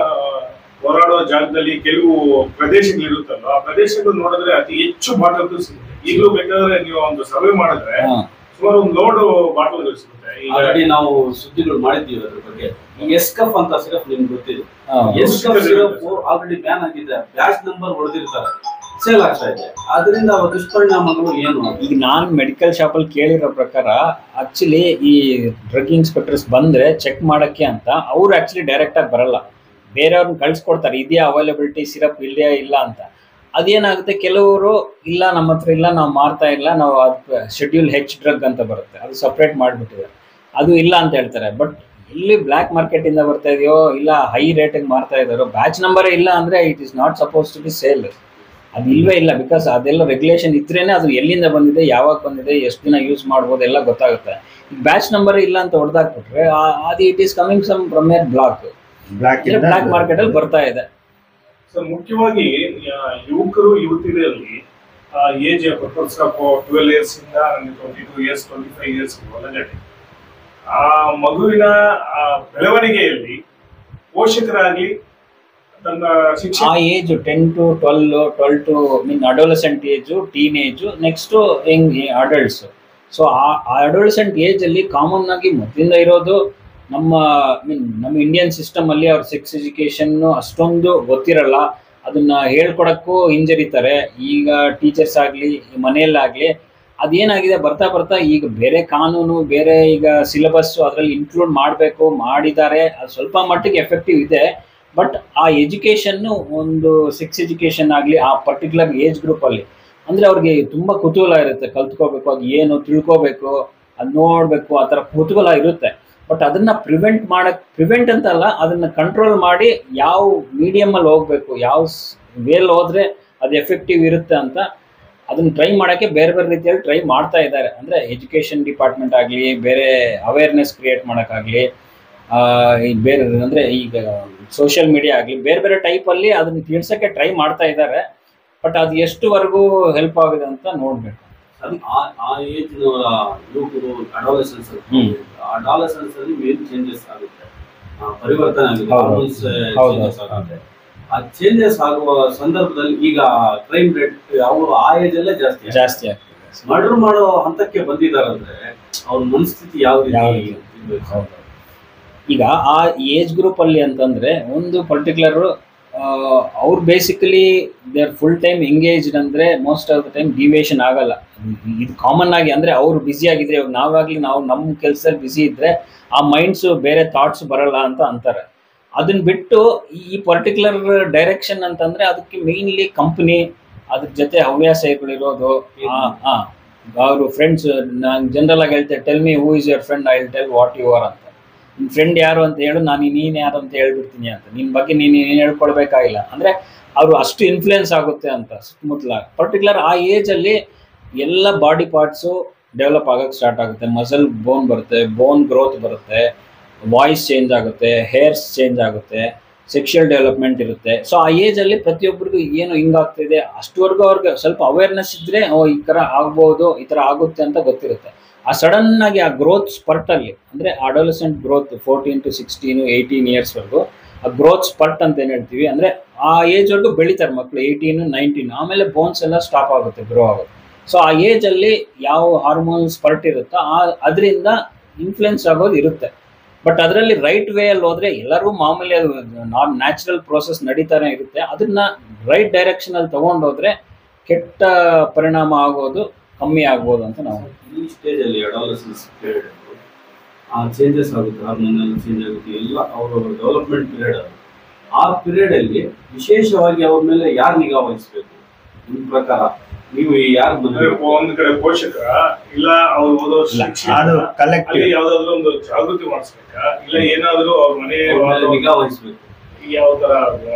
ಹೋರಾಡೋ ಜಾಗದಲ್ಲಿ ಕೆಲವು ಪ್ರದೇಶಗಳಿರುತ್ತಲ್ಲ, ಆ ಪ್ರದೇಶಗಳು ನೋಡಿದ್ರೆ ಅತಿ ಹೆಚ್ಚು ಬಾಟಲ್ ಸಿಗುತ್ತೆ. ಈಗಲೂ ಬೇಕಾದ್ರೆ ನೀವು ಒಂದು ಸರ್ವೆ ಮಾಡಿದ್ರೆ ಸುಮಾರು ಒಂದು ಲೋಡ್ ಬಾಟಲ್ ಸಿಗುತ್ತೆ. ಆಲ್ರೆಡಿ ನಾವು ಸುದ್ದಿಗಳು ಮಾಡಿದ್ದೀವಿ ಅದ್ರ ಬಗ್ಗೆ. ಈ ಎಸ್ ಕಫ್ ಅಂತ ಸಿರಪ್ ನಿಮ್ಗೆ ಗೊತ್ತಿದೆ, S cough syrup already ban ಆಗಿದೆ, ಬ್ಯಾಚ್ ನಂಬರ್ ಹೊಡೆದಿರ್ತಾರೆ, ಸೇಲ್ ಆಗ್ತಾ ಇದೆ. ಅದರಿಂದ ದುಷ್ಪರಿಣಾಮಗಳು ಏನು? ಈಗ ನಾನು ಮೆಡಿಕಲ್ ಶಾಪಲ್ಲಿ ಕೇಳಿರೋ ಪ್ರಕಾರ ಆಕ್ಚುಲಿ ಈ ಡ್ರಗ್ ಇನ್ಸ್ಪೆಕ್ಟರ್ಸ್ ಬಂದ್ರೆ ಚೆಕ್ ಮಾಡಕ್ಕೆ ಅಂತ ಅವ್ರು ಆಕ್ಚುಲಿ ಡೈರೆಕ್ಟ್ ಆಗಿ ಬರಲ್ಲ, ಬೇರೆಯವ್ರನ್ನ ಕಳ್ಸಿಕೊಡ್ತಾರೆ, ಇದೆಯಾ ಅವೈಲಬಿಲಿಟಿ ಸಿರಪ್ ಇದೆಯಾ ಇಲ್ಲ ಅಂತ. ಅದೇನಾಗುತ್ತೆ, ಕೆಲವರು ಇಲ್ಲ ನಮ್ಮ ಹತ್ರ ಇಲ್ಲ, ನಾವು ಮಾರ್ತಾ ಇಲ್ಲ, ನಾವು ಅದು ಶೆಡ್ಯೂಲ್ ಹೆಚ್ ಡ್ರಗ್ ಅಂತ ಬರುತ್ತೆ, ಅದು ಸಪ್ರೇಟ್ ಮಾಡಿಬಿಟ್ಟಿದ್ದಾರೆ, ಅದು ಇಲ್ಲ ಅಂತ ಹೇಳ್ತಾರೆ. ಬಟ್ ಇಲ್ಲಿ ಬ್ಲ್ಯಾಕ್ ಮಾರ್ಕೆಟಿಂದ ಬರ್ತಾ ಇದೆಯೋ ಇಲ್ಲ ಹೈ ರೇಟಿಗೆ ಮಾರ್ತಾ ಇದ್ದಾರೋ, ಬ್ಯಾಚ್ ನಂಬರೇ ಇಲ್ಲ ಅಂದರೆ it is not suppose to be sale. ಅದು ಇಲ್ವೇ ಇಲ್ಲ, ಬಿಕಾಸ್ ಅದೆಲ್ಲ ರೆಗ್ಯುಲೇಷನ್ ಇದ್ರೇನೆ ಅದು ಎಲ್ಲಿಂದ ಬಂದಿದೆ, ಯಾವಾಗ ಬಂದಿದೆ, ಎಷ್ಟು ದಿನ ಯೂಸ್ ಮಾಡ್ಬೋದು ಎಲ್ಲ ಗೊತ್ತಾಗುತ್ತೆ. ಈಗ ಬ್ಯಾಚ್ ನಂಬರ್ ಇಲ್ಲ ಅಂತ ಹೊಡೆದಾಕ್ಬಿಟ್ರೆ ಅದು it is coming some from a block block black ಮಾರ್ಕೆಟಲ್ಲಿ ಬರ್ತಾ ಇದೆ. ಸೊ ಮುಖ್ಯವಾಗಿ ಯುವಕರು ಯುವತಿಯರಲ್ಲಿ age purpose of twelve years ಇಂದ twenty two years twenty five years ಒಳಗಡೆ ಆ ಮಗುವಿನ ಬೆಳವಣಿಗೆಯಲ್ಲಿ ಪೋಷಕರಾಗ್ಲಿ ತನ್ನ ಶಿಕ್ಷಣ ಆ age ten to twelve twelve to mean adolescent age, teen age, next ಹೆಂಗ್ ಅಡಲ್ಟ್ಸ್. ಸೊ ಆ ಅಡೋಲಸೆಂಟ್ ಏಜಲ್ಲಿ ಕಾಮನ್ ಆಗಿ ಮೊದಲಿಂದ ಇರೋದು ನಮ್ಮ ಮೀನ್ ನಮ್ಮ ಇಂಡಿಯನ್ ಸಿಸ್ಟಮ್ ಅಲ್ಲಿ ಅವ್ರ ಸೆಕ್ಸ್ ಎಜುಕೇಶನ್ ಅಷ್ಟೊಂದು ಗೊತ್ತಿರಲ್ಲ, ಅದನ್ನ ಹೇಳ್ಕೊಡಕ್ಕೂ ಹಿಂಜರಿತಾರೆ. ಈಗ ಟೀಚರ್ಸ್ ಆಗಲಿ ಮನೆಯಲ್ಲಾಗಲಿ ಅದೇನಾಗಿದೆ ಬರ್ತಾ ಬರ್ತಾ ಈಗ ಬೇರೆ ಕಾನೂನು ಬೇರೆ ಈಗ ಸಿಲೆಬಸ್ಸು ಅದರಲ್ಲಿ ಇನ್ಕ್ಲೂಡ್ ಮಾಡಬೇಕು ಮಾಡಿದ್ದಾರೆ, ಅದು ಸ್ವಲ್ಪ ಮಟ್ಟಿಗೆ ಎಫೆಕ್ಟಿವ್ ಇದೆ. ಬಟ್ ಆ ಎಜುಕೇಷನ್ನು ಒಂದು ಸೆಕ್ಸ್ ಎಜುಕೇಷನ್ ಆಗಲಿ ಆ ಪರ್ಟಿಕ್ಯುಲರ್ ಏಜ್ ಗ್ರೂಪಲ್ಲಿ ಅಂದರೆ ಅವ್ರಿಗೆ ತುಂಬ ಕುತೂಹಲ ಇರುತ್ತೆ, ಕಲ್ತ್ಕೋಬೇಕು, ಅದು ಏನು ತಿಳ್ಕೋಬೇಕು, ಅದು ನೋಡಬೇಕು, ಆ ಥರ ಕುತೂಹಲ ಇರುತ್ತೆ. ಬಟ್ ಅದನ್ನು ಪ್ರಿವೆಂಟ್ ಮಾಡಕ್ಕೆ ಪ್ರಿವೆಂಟ್ ಅಂತಲ್ಲ, ಅದನ್ನು ಕಂಟ್ರೋಲ್ ಮಾಡಿ ಯಾವ ಮೀಡಿಯಮಲ್ಲಿ ಹೋಗಬೇಕು, ಯಾವ ವೇಲ್ ಹೋದರೆ ಅದು ಎಫೆಕ್ಟಿವ್ ಇರುತ್ತೆ ಅಂತ ಅದನ್ನು ಟ್ರೈ ಮಾಡೋಕ್ಕೆ ಬೇರೆ ಬೇರೆ ರೀತಿಯಲ್ಲಿ ಟ್ರೈ ಮಾಡ್ತಾ ಇದ್ದಾರೆ. ಅಂದರೆ ಎಜುಕೇಷನ್ ಡಿಪಾರ್ಟ್ಮೆಂಟ್ ಆಗಲಿ, ಬೇರೆ ಅವೇರ್ನೆಸ್ ಕ್ರಿಯೇಟ್ ಮಾಡೋಕ್ಕಾಗಲಿ, ಈ ಬೇರೆ ಅಂದರೆ ಈಗ ಸೋಷಿಯಲ್ ಮೀಡಿಯಾ ಆಗಲಿ, ಬೇರೆ ಬೇರೆ ಟೈಪಲ್ಲಿ ಅದನ್ನು ತಿಳಿಸೋಕ್ಕೆ ಟ್ರೈ ಮಾಡ್ತಾ ಇದ್ದಾರೆ. ಬಟ್ ಅದು ಎಷ್ಟುವರೆಗೂ ಹೆಲ್ಪ್ ಆಗಿದೆ ಅಂತ ನೋಡಬೇಕು. ಅದು ಆ ಏಜ್ ಯುವಕರು ಅಡಾಲಸೆನ್ಸ್ ಅಡಾಲಸೆನ್ಸ್ ಅಲ್ಲಿ ಮೇನ್ ಚೇಂಜಸ್ ಆಗುತ್ತೆ, ಪರಿವರ್ತನೆ ಆಗುತ್ತೆ, ಹಾರ್ಮೋನ್ಸ್ ಚೇಂಜಸ್ ಆಗುತ್ತೆ. ಆ ಚೇಂಜಸ್ ಆಗುವ ಸಂದರ್ಭದಲ್ಲಿ ಈಗ ಕ್ರೈಮ್ ರೇಟ್ ಅವರು ಆ ಏಜ್ ಅಲ್ಲೇ ಜಾಸ್ತಿ ಜಾಸ್ತಿ ಆಗ್ತದೆ. ಮರ್ಡರ್ ಮಾಡೋ ಹಂತಕ್ಕೆ ಬಂದಿದ್ದಾರಂದ್ರೆ ಅವ್ರ ಮನಸ್ಥಿತಿ ಯಾವ ರೀತಿ? ಈಗ ಆ ಏಜ್ ಗ್ರೂಪ್ ಅಲ್ಲಿ ಅಂತಂದ್ರೆ ಒಂದು ಪರ್ಟಿಕ್ಯುಲರ್ ಅವ್ರು basically they are full time engaged ಅಂದರೆ most of the time deviation ಆಗಲ್ಲ. ಇದು ಕಾಮನ್ ಆಗಿ ಅಂದರೆ ಅವರು ಬ್ಯುಸಿ ಆಗಿದ್ರೆ, ಇವಾಗ ನಾವಾಗಲಿ ನಾವು ನಮ್ಮ ಕೆಲಸದಲ್ಲಿ ಬ್ಯುಸಿ ಇದ್ದರೆ ಆ ಮೈಂಡ್ಸು ಬೇರೆ ಥಾಟ್ಸ್ ಬರಲ್ಲ ಅಂತ ಅಂತಾರೆ. ಅದನ್ನ ಬಿಟ್ಟು ಈ ಪರ್ಟಿಕ್ಯುಲರ್ ಡೈರೆಕ್ಷನ್ ಅಂತಂದರೆ ಅದಕ್ಕೆ ಮೇಯ್ನ್ಲಿ ಕಂಪ್ನಿ ಅದ್ರ ಜೊತೆ ಹವ್ಯಾಸಗಳಿರೋದು. ಹಾಂ ಅವರು ಫ್ರೆಂಡ್ಸ್, ನಾನು ಜನರಲ್ ಆಗಿ ಹೇಳ್ತೇನೆ, tell me who is your friend, I will tell what you are ಅಂತ. ನಿನ್ನ ಫ್ರೆಂಡ್ ಯಾರು ಅಂತ ಹೇಳು, ನಾನು ನೀನು ಯಾರು ಅಂತ ಹೇಳ್ಬಿಡ್ತೀನಿ ಅಂತ, ನಿನ್ನ ಬಗ್ಗೆ ನೀನು ಏನು ಹೇಳ್ಕೊಡ್ಬೇಕಾಗಿಲ್ಲ ಅಂದರೆ ಅವರು ಅಷ್ಟು ಇನ್ಫ್ಲುಯೆನ್ಸ್ ಆಗುತ್ತೆ ಅಂತ ಸುತ್ತಮುತ್ತಲ. ಪರ್ಟಿಕ್ಯುಲರ್ ಆ ಏಜಲ್ಲಿ ಎಲ್ಲ ಬಾಡಿ ಪಾರ್ಟ್ಸು ಡೆವಲಪ್ ಆಗೋಕ್ಕೆ ಸ್ಟಾರ್ಟ್ ಆಗುತ್ತೆ, ಮಸಲ್ ಬೋನ್ ಬರುತ್ತೆ, ಬೋನ್ ಗ್ರೋತ್ ಬರುತ್ತೆ, ವಾಯ್ಸ್ ಚೇಂಜ್ ಆಗುತ್ತೆ, ಹೇರ್ಸ್ ಚೇಂಜ್ ಆಗುತ್ತೆ, ಸೆಕ್ಷುವಲ್ ಡೆವಲಪ್ಮೆಂಟ್ ಇರುತ್ತೆ. ಸೊ ಆ ಏಜಲ್ಲಿ ಪ್ರತಿಯೊಬ್ಬರಿಗೂ ಏನು ಹಿಂಗಾಗ್ತಿದೆ ಅಷ್ಟುವರೆಗೂ ಅವ್ರಿಗೆ ಸ್ವಲ್ಪ ಅವೇರ್ನೆಸ್ ಇದ್ದರೆ ಓ ಈ ಥರ ಆಗ್ಬೋದು, ಈ ಥರ ಆಗುತ್ತೆ ಅಂತ ಗೊತ್ತಿರುತ್ತೆ. ಆ ಸಡನ್ನಾಗಿ ಆ ಗ್ರೋತ್ ಸ್ಪರ್ಟಲ್ಲಿ ಅಂದರೆ adolescent growth fourteen to sixteen eighteen ಇಯರ್ಸ್ವರೆಗೂ ಗ್ರೋತ್ ಸ್ಪರ್ಟ್ ಅಂತ ಏನ್ ಹೇಳ್ತೀವಿ, ಅಂದ್ರೆ ಆ ಏಜ್ ವರ್ಗು ಬೆಳಿತಾರೆ ಮಕ್ಕಳು, ಏಯ್ಟೀನ್ ನೈನ್ಟೀನ್, ಆಮೇಲೆ ಬೋನ್ಸ್ ಎಲ್ಲ ಸ್ಟಾಪ್ ಆಗುತ್ತೆ, ಗ್ರೋ ಆಗುತ್ತೆ. ಸೊ ಆ ಏಜ್ ಅಲ್ಲಿ ಯಾವ ಹಾರ್ಮೋನ್ ಸ್ಪರ್ಟ್ ಇರುತ್ತೋ ಆ ಅದರಿಂದ ಇನ್ಫ್ಲುಯೆನ್ಸ್ ಆಗೋದು ಇರುತ್ತೆ. ಬಟ್ ಅದರಲ್ಲಿ ರೈಟ್ ವೇ ಅಲ್ಲಿ ಹೋದ್ರೆ ಎಲ್ಲರಿಗೂ ಮಾಮೂಲಿ ಅದು ನಾನ್ ನ್ಯಾಚುರಲ್ ಪ್ರೋಸೆಸ್ ನಡೀತಾನೆ ಇರುತ್ತೆ. ಅದನ್ನ ರೈಟ್ ಡೈರೆಕ್ಷನ್ ಅಲ್ಲಿ ತಗೊಂಡೋದ್ರೆ ಕೆಟ್ಟ ಪರಿಣಾಮ ಆಗೋದು ಕಮ್ಮಿ ಆಗ್ಬೋದು ಅಂತ ನಾವು ಈ ಸ್ಟೇಜ್ ಅಲ್ಲಿ ಅಡಾಲಸೆನ್ಸ್ ಪೀರಿಯಡ್ ಆ ಚೇಂಜಸ್ ಆಗುತ್ತೆ, ಹಾರ್ಮೋನಲ್ ಚೇಂಜ್ ಆಗುತ್ತೆ, ಎಲ್ಲ ಅವರ ಡೆವಲಪ್ಮೆಂಟ್ ಪೀರಿಯಡ್ ಅದು. ಆ ಪೀರಿಯಡ್ ಅಲ್ಲಿ ವಿಶೇಷವಾಗಿ ಅವ್ರ ಮೇಲೆ ಯಾರು ನಿಗಾ ವಹಿಸ್ಬೇಕು ನಿಮ್ಮ ಪ್ರಕಾರ? ನೀವು ಯಾರು ಒಂದ್ ಕಡೆ ಪೋಷಕರ ಇಲ್ಲ ಅವ್ರು ಓದೋ ಅಲ್ಲಿ ಯಾವ್ದಾದ್ರು ಒಂದು ಜಾಗೃತಿ ಮಾಡಿಸ್ಬೇಕಾ, ಇಲ್ಲ ಏನಾದ್ರು ಅವ್ರ ಮನೆ ನಿಗಾ ವಹಿಸ್ಬೇಕು, ಯಾವ ತರ?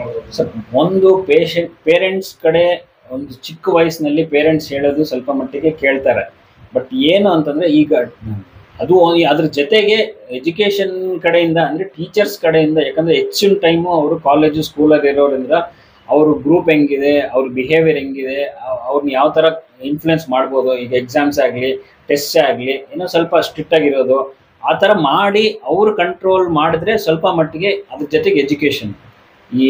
ಒಂದು ಪೇಷಂಟ್ ಪೇರೆಂಟ್ಸ್ ಕಡೆ ಒಂದು ಚಿಕ್ಕ ವಯಸ್ಸಿನಲ್ಲಿ ಪೇರೆಂಟ್ಸ್ ಹೇಳೋದು ಸ್ವಲ್ಪ ಮಟ್ಟಿಗೆ ಕೇಳ್ತಾರೆ. ಬಟ್ ಏನು ಅಂತಂದ್ರೆ ಈಗ ಅದು ಅದ್ರ ಜೊತೆಗೆ ಎಜುಕೇಶನ್ ಕಡೆಯಿಂದ ಅಂದ್ರೆ ಟೀಚರ್ಸ್ ಕಡೆಯಿಂದ, ಯಾಕಂದ್ರೆ ಹೆಚ್ಚಿನ ಟೈಮು ಅವರು ಕಾಲೇಜು ಸ್ಕೂಲಲ್ಲಿ ಇರೋದ್ರಿಂದ ಅವ್ರ ಗ್ರೂಪ್ ಹೆಂಗಿದೆ, ಅವ್ರ ಬಿಹೇವಿಯರ್ ಹೆಂಗಿದೆ, ಅವ್ರನ್ನ ಯಾವ ಥರ ಇನ್ಫ್ಲುಯೆನ್ಸ್ ಮಾಡ್ಬೋದು, ಈಗ ಎಕ್ಸಾಮ್ಸ್ ಆಗಲಿ ಟೆಸ್ಟ್ ಆಗಲಿ ಏನೋ ಸ್ವಲ್ಪ ಸ್ಟ್ರಿಕ್ಟ್ ಆಗಿರೋದು ಆ ಥರ ಮಾಡಿ ಅವರು ಕಂಟ್ರೋಲ್ ಮಾಡಿದ್ರೆ ಸ್ವಲ್ಪ ಮಟ್ಟಿಗೆ ಅದ್ರ ಜೊತೆಗೆ ಎಜುಕೇಷನ್, ಈ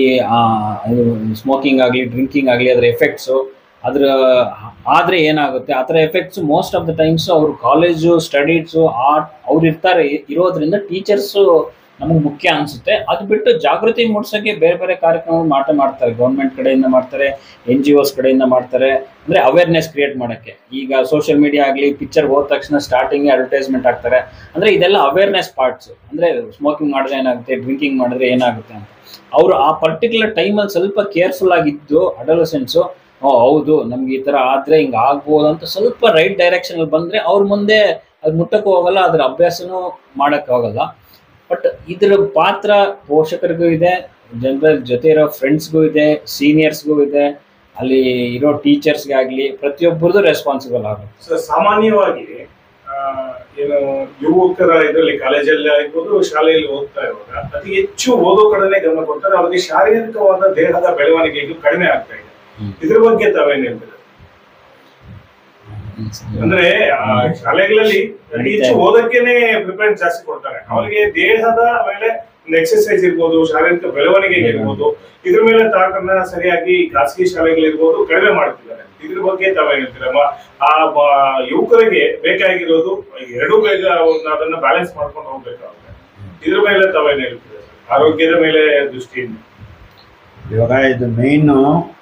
ಸ್ಮೋಕಿಂಗ್ ಆಗಲಿ ಡ್ರಿಂಕಿಂಗ್ ಆಗಲಿ ಅದರ ಎಫೆಕ್ಟ್ಸು ಅದ್ರ ಆದರೆ ಏನಾಗುತ್ತೆ ಆ ಥರ effects most of the time ಅವರು ಕಾಲೇಜು ಸ್ಟಡೀಸು ಆರ್ಟ್ ಅವ್ರು ಇರ್ತಾರೆ ಇರೋದ್ರಿಂದ ಟೀಚರ್ಸು ನಮಗೆ ಮುಖ್ಯ ಅನಿಸುತ್ತೆ. ಅದು ಬಿಟ್ಟು ಜಾಗೃತಿ ಮೂಡಿಸೋಕ್ಕೆ ಬೇರೆ ಬೇರೆ ಕಾರ್ಯಕ್ರಮ ಮಾಟ ಮಾಡ್ತಾರೆ, ಗೌರ್ಮೆಂಟ್ ಕಡೆಯಿಂದ ಮಾಡ್ತಾರೆ, ಎನ್ ಜಿ ಒಸ್ ಕಡೆಯಿಂದ ಮಾಡ್ತಾರೆ, ಅಂದರೆ ಅವೇರ್ನೆಸ್ ಕ್ರಿಯೇಟ್ ಮಾಡೋಕ್ಕೆ. ಈಗ ಸೋಷಿಯಲ್ ಮೀಡಿಯಾ ಆಗಲಿ ಪಿಕ್ಚರ್ ಹೋದ ತಕ್ಷಣ ಸ್ಟಾರ್ಟಿಂಗ್ ಅಡ್ವರ್ಟೈಸ್ಮೆಂಟ್ ಆಗ್ತಾರೆ, ಅಂದರೆ ಇದೆಲ್ಲ ಅವೇರ್ನೆಸ್ ಪಾರ್ಟ್ಸು. ಅಂದರೆ ಸ್ಮೋಕಿಂಗ್ ಮಾಡಿದ್ರೆ ಏನಾಗುತ್ತೆ, ಡ್ರಿಂಕಿಂಗ್ ಮಾಡಿದ್ರೆ ಏನಾಗುತ್ತೆ ಅಂತ ಅವರು ಆ ಪರ್ಟಿಕ್ಯುಲರ್ ಟೈಮಲ್ಲಿ ಸ್ವಲ್ಪ ಕೇರ್ಫುಲ್ ಆಗಿದ್ದು ಅಡೋಲಸೆಂಟ್ಸು, ಓ ಹೌದು ನಮ್ಗೆ ಈ ಥರ ಆದರೆ ಹಿಂಗೆ ಆಗ್ಬೋದು ಅಂತ ಸ್ವಲ್ಪ ರೈಟ್ ಡೈರೆಕ್ಷನಲ್ಲಿ ಬಂದರೆ ಅವ್ರ ಮುಂದೆ ಅದು ಮುಟ್ಟಕ್ಕೂ ಹೋಗಲ್ಲ, ಅದರ ಅಭ್ಯಾಸನೂ ಮಾಡೋಕ್ಕಾಗಲ್ಲ. ಬಟ್ ಇದರ ಪಾತ್ರ ಪೋಷಕರಿಗೂ ಇದೆ, ಜನರ ಜೊತೆ ಇರೋ ಫ್ರೆಂಡ್ಸ್ಗೂ ಇದೆ, ಸೀನಿಯರ್ಸ್ಗೂ ಇದೆ, ಅಲ್ಲಿ ಇರೋ ಟೀಚರ್ಸ್ಗೆ ಆಗಲಿ ಪ್ರತಿಯೊಬ್ಬರದು ರೆಸ್ಪಾನ್ಸಿಬಲ್ ಆಗುತ್ತೆ. ಸರ್, ಸಾಮಾನ್ಯವಾಗಿ ಏನು ಯುವಕರ ಇದರಲ್ಲಿ ಕಾಲೇಜಲ್ಲಿ ಆಗಿರ್ಬೋದು ಶಾಲೆಯಲ್ಲಿ ಓದ್ತಾ ಇರುವಾಗ ಅತಿ ಹೆಚ್ಚು ಓದೋ ಕಡೆನೆ ಗಮನ ಕೊಡ್ತಾರೆ, ಅವ್ರಿಗೆ ಶಾರೀರಿಕವಾದ ದೇಹದ ಬೆಳವಣಿಗೆಗೂ ಕಡಿಮೆ ಆಗ್ತಾ ಇದೆ. ಇದ್ರ ಬಗ್ಗೆ ತಾವೇನ್ ಹೇಳ್ತೀರಾ? ಅಂದ್ರೆ ಶಾಲೆಗಳಲ್ಲಿ ಅತಿ ಹೆಚ್ಚು ಓದಕ್ಕೇನೆ ಪ್ರಿಫರೆನ್ಸ್ ಜಾಸ್ತಿ ಕೊಡ್ತಾರೆ, ಅವರಿಗೆ ದೇಹದ ಮೇಲೆ ಎಕ್ಸರ್ಸೈಸ್ ಇರ್ಬೋದು, ಶಾರೀರಿಕ ಬೆಳವಣಿಗೆ ಇರ್ಬೋದು, ಇದ್ರ ಮೇಲೆ ತಾಕನ್ನ ಸರಿಯಾಗಿ ಖಾಸಗಿ ಶಾಲೆಗಳಿರ್ಬೋದು ಕಡಿಮೆ ಮಾಡ್ತಿದ್ದಾರೆ. ಇದ್ರ ಬಗ್ಗೆ ತಾವೇನ್ ಹೇಳ್ತೀರಮ್ಮ? ಆ ಯುವಕರಿಗೆ ಬೇಕಾಗಿರೋದು ಎರಡೂ ಬೇಗ ಅದನ್ನ ಬ್ಯಾಲೆನ್ಸ್ ಮಾಡ್ಕೊಂಡು ಹೋಗ್ಬೇಕಾಗುತ್ತೆ. ಇದ್ರ ಮೇಲೆ ತಾವೇನ್ ಹೇಳ್ತೀರ ಆರೋಗ್ಯದ ಮೇಲೆ ದೃಷ್ಟಿಯಿಂದ? ಇವಾಗ ಇದು ಮೇಯ್ನು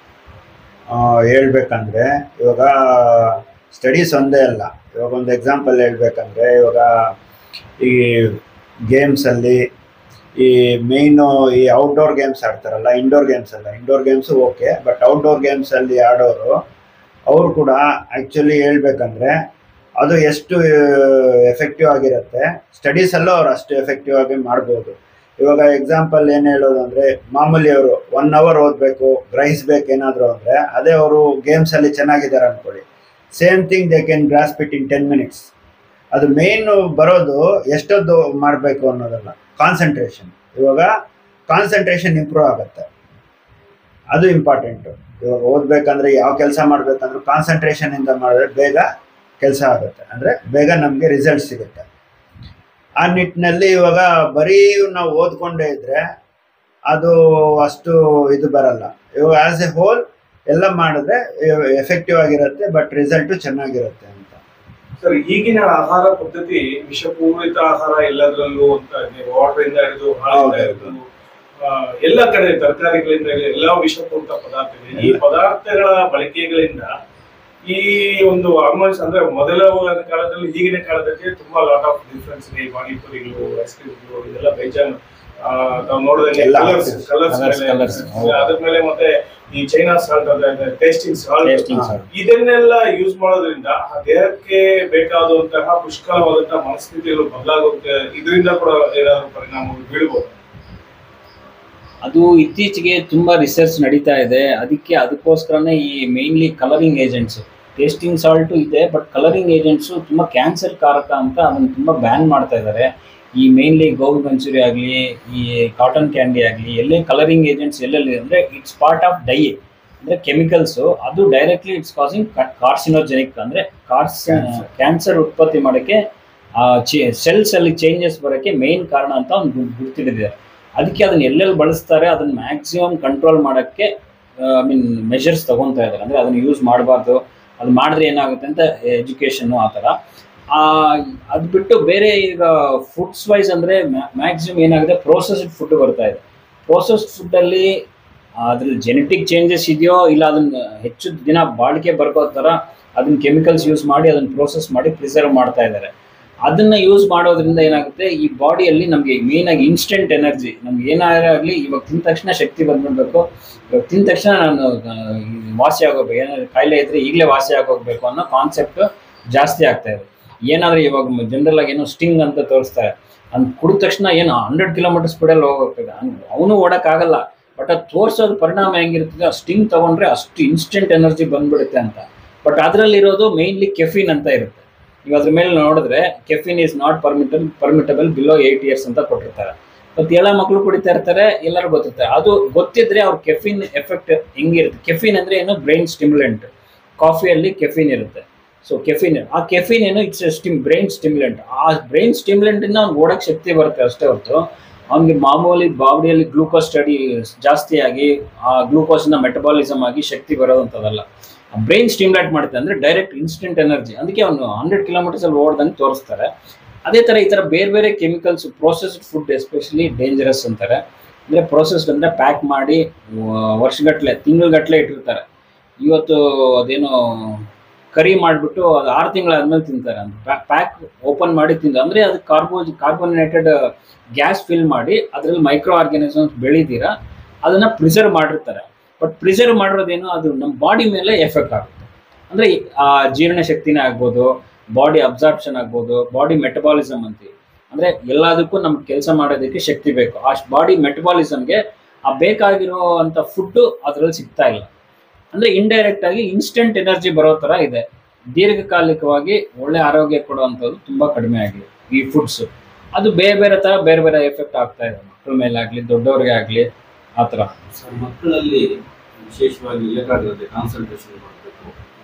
ಹೇಳ್ಬೇಕಂದ್ರೆ ಇವಾಗ ಸ್ಟಡೀಸ್ ಒಂದೇ ಅಲ್ಲ. ಇವಾಗ ಒಂದು ಎಕ್ಸಾಂಪಲ್ ಹೇಳ್ಬೇಕಂದ್ರೆ ಇವಾಗ ಈ ಗೇಮ್ಸಲ್ಲಿ ಈ ಮೇಯ್ನು ಈ ಔಟ್ಡೋರ್ ಗೇಮ್ಸ್ ಆಡ್ತಾರಲ್ಲ, ಇಂಡೋರ್ ಗೇಮ್ಸ್ ಅಲ್ಲ, indoor games okay, but outdoor ಗೇಮ್ಸಲ್ಲಿ ಆಡೋರು ಅವರು ಕೂಡ ಆ್ಯಕ್ಚುಲಿ ಹೇಳ್ಬೇಕಂದ್ರೆ ಅದು ಎಷ್ಟು ಎಫೆಕ್ಟಿವ್ ಆಗಿರುತ್ತೆ, ಸ್ಟಡೀಸಲ್ಲೂ ಅವ್ರು ಅಷ್ಟು ಎಫೆಕ್ಟಿವ್ ಆಗಿ ಮಾಡ್ಬೋದು. ಇವಾಗ ಎಕ್ಸಾಂಪಲ್ ಏನು ಹೇಳೋದು ಅಂದರೆ, ಮಾಮೂಲಿ ಅವರು ಒನ್ ಅವರ್ ಓದಬೇಕು, ಗ್ರಹಿಸ್ಬೇಕು ಏನಾದರೂ ಅಂದರೆ, ಅದೇ ಅವರು ಗೇಮ್ಸಲ್ಲಿ ಚೆನ್ನಾಗಿದ್ದಾರೆ ಅಂದ್ಕೊಳ್ಳಿ, same thing they can grasp it in ten minutes. ಅದು ಮೇಯ್ನು ಬರೋದು ಎಷ್ಟೊಂದು ಮಾಡಬೇಕು ಅನ್ನೋದಲ್ಲ, ಕಾನ್ಸಂಟ್ರೇಷನ್. ಇವಾಗ ಕಾನ್ಸಂಟ್ರೇಷನ್ ಇಂಪ್ರೂವ್ ಆಗುತ್ತೆ, ಅದು ಇಂಪಾರ್ಟೆಂಟು. ಇವಾಗ ಓದಬೇಕಂದ್ರೆ ಯಾವ ಕೆಲಸ ಮಾಡಬೇಕಂದ್ರೂ ಕಾನ್ಸಂಟ್ರೇಷನಿಂದ ಮಾಡಿದ್ರೆ ಬೇಗ ಕೆಲಸ ಆಗುತ್ತೆ, ಅಂದರೆ ಬೇಗ ನಮಗೆ ರಿಸಲ್ಟ್ ಸಿಗುತ್ತೆ. ಆ ನಿಟ್ಟಿನಲ್ಲಿ ಇವಾಗ ಬರೀ ನಾವು ಓದ್ಕೊಂಡೇ ಇದ್ದರೆ ಅದು ಅಷ್ಟು ಇದು ಬರಲ್ಲ. ಇವಾಗ ಆ್ಯಸ್ ಎ ಹೋಲ್ ಎಲ್ಲ ಮಾಡಿದ್ರೆ ಎಫೆಕ್ಟಿವ್ ಆಗಿರುತ್ತೆ, ಬಟ್ ರಿಸಲ್ಟು ಚೆನ್ನಾಗಿರುತ್ತೆ ಅಂತ. ಸರ್, ಈಗಿನ ಆಹಾರ ಪದ್ಧತಿ ವಿಷಪೂರಿತ ಆಹಾರ ಎಲ್ಲದರಲ್ಲೂ ಅಂತ, ವಾಟರ್ ಇಂದ ಹಿಡಿದು ಹಾಲಿಂದ ಹಿಡಿದು ಎಲ್ಲ ಕಡೆ ತರಕಾರಿಗಳಿಂದ ಎಲ್ಲ ವಿಷಪೂರಿತ ಪದಾರ್ಥಗಳು. ಈ ಪದಾರ್ಥಗಳ ಬಳಕೆಗಳಿಂದ ಈ ಒಂದು ಹಾರ್ಮೋನ್ಸ್ ಅಂದ್ರೆ ಮೊದಲ ಕಾಲದಲ್ಲಿ ಈಗಿನ ಕಾಲದಲ್ಲಿ ತುಂಬಾ ಲಾಟ್ ಆಫ್ ಡಿಫ್ರೆನ್ಸ್ ಇದೆ. ಪಾನಿಪುರಿಗಳು, ಐಸ್ ಕ್ರೀಮ್ಗಳು ಇದೆಲ್ಲ ಬೇಜಾನ್ ನಾವು ನೋಡಿದ್ರೆ ಕಲರ್ಸ್ ಕಲರ್ಸ್ ಅದ್ರ ಮೇಲೆ ಮತ್ತೆ ಈ ಚೈನಾ ಸಾಲ್ಟ್ ಅಂದ್ರೆ ಟೇಸ್ಟಿಂಗ್ ಸಾಲ್ಟ್, ಇದನ್ನೆಲ್ಲ ಯೂಸ್ ಮಾಡೋದ್ರಿಂದ ದೇಹಕ್ಕೆ ಬೇಕಾದಂತಹ ಪುಷ್ಕಲವಾದಂತಹ ಮನಸ್ಥಿತಿಗಳು ಬದಲಾಗುತ್ತೆ. ಇದರಿಂದ ಕೂಡ ಏನಾದ್ರು ಪರಿಣಾಮ ಬೀಳ್ಬೋದು? ಅದು ಇತ್ತೀಚೆಗೆ ತುಂಬಾ ರಿಸರ್ಚ್ ನಡೀತಾ ಇದೆ. ಅದಕ್ಕೆ ಅದಕ್ಕೋಸ್ಕರನೇ ಈ mainly colouring agents, tasting salt ಇದೆ, ಬಟ್ ಕಲರಿಂಗ್ ಏಜೆಂಟ್ಸು ತುಂಬ ಕ್ಯಾನ್ಸರ್ ಕಾರಕ ಅಂತ ಅದನ್ನು ತುಂಬ ಬ್ಯಾನ್ ಮಾಡ್ತಾ ಇದ್ದಾರೆ. ಈ ಮೇನ್ಲಿ ಗೋಬಿ ಮಂಚೂರಿ ಆಗಲಿ, ಈ ಕಾಟನ್ ಕ್ಯಾಂಡಿ ಆಗಲಿ, ಎಲ್ಲೇ ಕಲರಿಂಗ್ ಏಜೆಂಟ್ಸ್ ಎಲ್ಲೆಲ್ಲಿ ಅಂದರೆ ಇಟ್ಸ್ ಪಾರ್ಟ್ ಆಫ್ ಡೈ, ಅಂದರೆ ಕೆಮಿಕಲ್ಸು, ಅದು ಡೈರೆಕ್ಟ್ಲಿ ಇಟ್ಸ್ ಕಾಸಿಂಗ್ ಕಾರ್ಸಿನೋಜೆನಿಕ್, ಅಂದರೆ ಕಾರ್ಸ್ ಕ್ಯಾನ್ಸರ್ ಉತ್ಪತ್ತಿ ಮಾಡೋಕ್ಕೆ, ಸೆಲ್ಸ್ ಅಲ್ಲಿ ಚೇಂಜಸ್ ಬರೋಕ್ಕೆ ಮೇನ್ ಕಾರಣ ಅಂತ ಒಂದು ಗುರ್ತಿಡಿದೆ. ಅದಕ್ಕೆ ಅದನ್ನ ಎಲ್ಲೆಲ್ಲಿ ಬಳಸ್ತಾರೆ ಅದನ್ನ ಮ್ಯಾಕ್ಸಿಮಮ್ ಕಂಟ್ರೋಲ್ ಮಾಡೋಕ್ಕೆ ಐ ಮೀನ್ ಮೆಷರ್ಸ್ ತಗೊತಾ ಇದ್ದಾರೆ. ಅಂದರೆ ಅದನ್ನು ಯೂಸ್ ಮಾಡಬಾರ್ದು, ಅದು ಮಾಡಿದ್ರೆ ಏನಾಗುತ್ತೆ ಅಂತ ಎಜುಕೇಷನ್ನು ಆ ಥರ. ಅದು ಬಿಟ್ಟು ಬೇರೆ ಈಗ ಫುಡ್ಸ್ ವೈಸ್ ಅಂದರೆ ಮ್ಯಾಕ್ಸಿಮಮ್ ಏನಾಗಿದೆ, ಪ್ರೋಸೆಸ್ಡ್ ಫುಡ್ ಬರ್ತಾ ಇದೆ. ಪ್ರೋಸೆಸ್ಡ್ ಫುಡ್ಡಲ್ಲಿ ಅದ್ರಲ್ಲಿ ಜೆನೆಟಿಕ್ ಚೇಂಜಸ್ ಇದೆಯೋ ಇಲ್ಲ ಅದನ್ನು ಹೆಚ್ಚು ದಿನ ಬಾಳಿಕೆ ಬರ್ಕೋ ಥರ ಅದನ್ನ ಕೆಮಿಕಲ್ಸ್ ಯೂಸ್ ಮಾಡಿ ಅದನ್ನು ಪ್ರೋಸೆಸ್ ಮಾಡಿ ಪ್ರಿಸರ್ವ್ ಮಾಡ್ತಾ ಇದ್ದಾರೆ. ಅದನ್ನು ಯೂಸ್ ಮಾಡೋದ್ರಿಂದ ಏನಾಗುತ್ತೆ, ಈ ಬಾಡಿಯಲ್ಲಿ ನಮಗೆ ಮೇಯ್ನಾಗಿ ಇನ್ಸ್ಟೆಂಟ್ ಎನರ್ಜಿ, ನಮ್ಗೆ ಏನಾಗಲಿ ಆಗಲಿ ಇವಾಗ ತಿಂದ ತಕ್ಷಣ ಶಕ್ತಿ ಬಂದ್ಬಿಡ್ಬೇಕು, ಇವಾಗ ತಿಂದ ತಕ್ಷಣ ನಾನು ವಾಸಿ ಆಗೋಗ್ಬೇಕು, ಏನಾದ್ರು ಕಾಯಿಲೆ ಇದ್ದರೆ ಈಗಲೇ ವಾಸಿ ಆಗೋಗ್ಬೇಕು ಅನ್ನೋ ಕಾನ್ಸೆಪ್ಟ್ ಜಾಸ್ತಿ ಆಗ್ತಾ ಇದೆ. ಏನಾದರೂ ಇವಾಗ ಜನರಲ್ ಆಗಿ ಏನೋ ಸ್ಟಿಂಗ್ ಅಂತ ತೋರಿಸ್ತಾರೆ, ಅದು ಕುಡಿದ ತಕ್ಷಣ ಏನು ಹಂಡ್ರೆಡ್ ಕಿಲೋಮೀಟರ್ ಸ್ಪೀಡಲ್ಲಿ ಹೋಗ್ಬೇಕು, ಅವನು ಓಡೋಕ್ಕಾಗಲ್ಲ. ಬಟ್ ಅದು ತೋರಿಸೋದು ಪರಿಣಾಮ ಹೆಂಗಿರ್ತದೆ, ಆ ಸ್ಟಿಂಗ್ ತೊಗೊಂಡ್ರೆ ಅಷ್ಟು ಇನ್ಸ್ಟೆಂಟ್ ಎನರ್ಜಿ ಬಂದ್ಬಿಡುತ್ತೆ ಅಂತ. ಬಟ್ ಅದರಲ್ಲಿರೋದು ಮೇಯ್ನ್ಲಿ ಕೆಫಿನ್ ಅಂತ ಇರುತ್ತೆ. ನೀವು ಅದ್ರ ಮೇಲೆ ನೋಡಿದ್ರೆ caffeine is not permittable permittable below eight years ಅಂತ ಕೊಟ್ಟಿರ್ತಾರೆ. ಮತ್ತು ಎಲ್ಲ ಮಕ್ಕಳು ಕುಡಿತಾ ಇರ್ತಾರೆ, ಎಲ್ಲರೂ ಗೊತ್ತಿರ್ತಾರೆ. ಅದು ಗೊತ್ತಿದ್ರೆ ಅವ್ರ ಕೆಫಿನ್ ಎಫೆಕ್ಟ್ ಹೆಂಗಿರುತ್ತೆ. ಕೆಫಿನ್ ಅಂದರೆ ಏನು, ಬ್ರೈನ್ ಸ್ಟಿಮ್ಯುಲೆಂಟ್. ಕಾಫಿಯಲ್ಲಿ ಕೆಫಿನ್ ಇರುತ್ತೆ. ಸೊ ಕೆಫಿನ್, ಆ ಕೆಫಿನ್ ಏನು, ಇಟ್ಸ್ ಸ್ಟಿಮ್ ಬ್ರೈನ್ ಸ್ಟಿಮ್ಯುಲೆಂಟ್. ಆ ಬ್ರೈನ್ ಸ್ಟಿಮ್ಯುಲೆಂಟಿಂದ ಅವ್ನಿಗೆ ಓಡೋಕ್ಕೆ ಶಕ್ತಿ ಬರುತ್ತೆ ಅಷ್ಟೇ ಹೊರತು ಅವ್ನಿಗೆ ಮಾಮೂಲಿ ಬಾಡಿಯಲ್ಲಿ ಗ್ಲೂಕೋಸ್ ಸ್ಟಡಿ ಜಾಸ್ತಿ ಆಗಿ ಆ ಗ್ಲೂಕೋಸ್ನ ಮೆಟಬಾಲಿಸಮ್ ಆಗಿ ಶಕ್ತಿ ಬರೋದಂಥದ್ದಲ್ಲ. ಬ್ರೈನ್ ಸ್ಟಿಮ್ಯುಲೇಟ್ ಮಾಡುತ್ತೆ ಅಂದರೆ ಡೈರೆಕ್ಟ್ ಇನ್ಸ್ಟೆಂಟ್ ಎನರ್ಜಿ. ಅದಕ್ಕೆ ಅವನು ಹಂಡ್ರೆಡ್ ಕಿಲೋಮೀಟರ್ಸಲ್ಲಿ ಓಡ್ದಂಗೆ ತೋರಿಸ್ತಾರೆ. ಅದೇ ಥರ ಈ ಥರ ಬೇರೆ ಬೇರೆ chemicals, processed food especially dangerous ಅಂತಾರೆ. ಅಂದರೆ ಪ್ರೋಸೆಸ್ಡ್ ಅಂದರೆ ಪ್ಯಾಕ್ ಮಾಡಿ ವರ್ಷಗಟ್ಟಲೆ ತಿಂಗಳಗಟ್ಟಲೆ ಇಟ್ಟಿರ್ತಾರೆ. ಇವತ್ತು ಅದೇನೋ ಕರಿ ಮಾಡಿಬಿಟ್ಟು ಅದು ಆರು ತಿಂಗಳಾದ್ಮೇಲೆ ತಿಂತಾರೆ. ಅಂತ ಪ್ಯಾಕ್ ಓಪನ್ ಮಾಡಿ ತಿಂದ ಅಂದರೆ ಅದು ಕಾರ್ಬೋ ಕಾರ್ಬೋನೇಟೆಡ್ ಗ್ಯಾಸ್ ಫಿಲ್ ಮಾಡಿ ಅದರಲ್ಲಿ ಮೈಕ್ರೋ ಆರ್ಗ್ಯಾನಿಸಮ್ಸ್ ಬೆಳೀತೀರಾ ಅದನ್ನು ಪ್ರಿಸರ್ವ್ ಮಾಡಿರ್ತಾರೆ. ಬಟ್ ಪ್ರಿಸರ್ವ್ ಮಾಡಿರೋದೇನು, ಅದು ನಮ್ಮ ಬಾಡಿ ಮೇಲೆ ಎಫೆಕ್ಟ್ ಆಗುತ್ತೆ. ಅಂದರೆ ಆ ಜೀರ್ಣ ಶಕ್ತಿನೇ ಆಗ್ಬೋದು, ಬಾಡಿ ಅಬ್ಸಾರ್ಪ್ಷನ್ ಆಗ್ಬೋದು, ಬಾಡಿ ಮೆಟಬಾಲಿಸಮ್ ಅಂತೀವಿ. ಅಂದರೆ ಎಲ್ಲದಕ್ಕೂ ನಮ್ಗೆ ಕೆಲಸ ಮಾಡೋದಕ್ಕೆ ಶಕ್ತಿ ಬೇಕು. ಆ ಬಾಡಿ ಮೆಟಬಾಲಿಸಮ್ಗೆ ಆ ಬೇಕಾಗಿರೋ ಅಂಥ ಫುಡ್ಡು ಅದರಲ್ಲಿ ಸಿಗ್ತಾ ಇಲ್ಲ. ಅಂದರೆ ಇಂಡೈರೆಕ್ಟ್ ಆಗಿ ಇನ್ಸ್ಟೆಂಟ್ ಎನರ್ಜಿ ಬರೋ ಥರ ಇದೆ. ದೀರ್ಘಕಾಲಿಕವಾಗಿ ಒಳ್ಳೆ ಆರೋಗ್ಯ ಕೊಡುವಂಥದ್ದು ತುಂಬ ಕಡಿಮೆ ಆಗಿದೆ ಈ ಫುಡ್ಸು. ಅದು ಬೇರೆ ಬೇರೆ ಥರ ಬೇರೆ ಬೇರೆ ಎಫೆಕ್ಟ್ ಆಗ್ತಾ ಇದೆ, ಮಕ್ಕಳ ಮೇಲೆ ಆಗಲಿ ದೊಡ್ಡವ್ರಿಗೆ ಆಗಲಿ ಆ ಥರ. ಸರ್, ಮಕ್ಕಳಲ್ಲಿ ವಿಶೇಷವಾಗಿ ಏಕಾಗ್ರತೆ, ಕಾನ್ಸಂಟ್ರೇಷನ್ ಮಾಡಬೇಕು,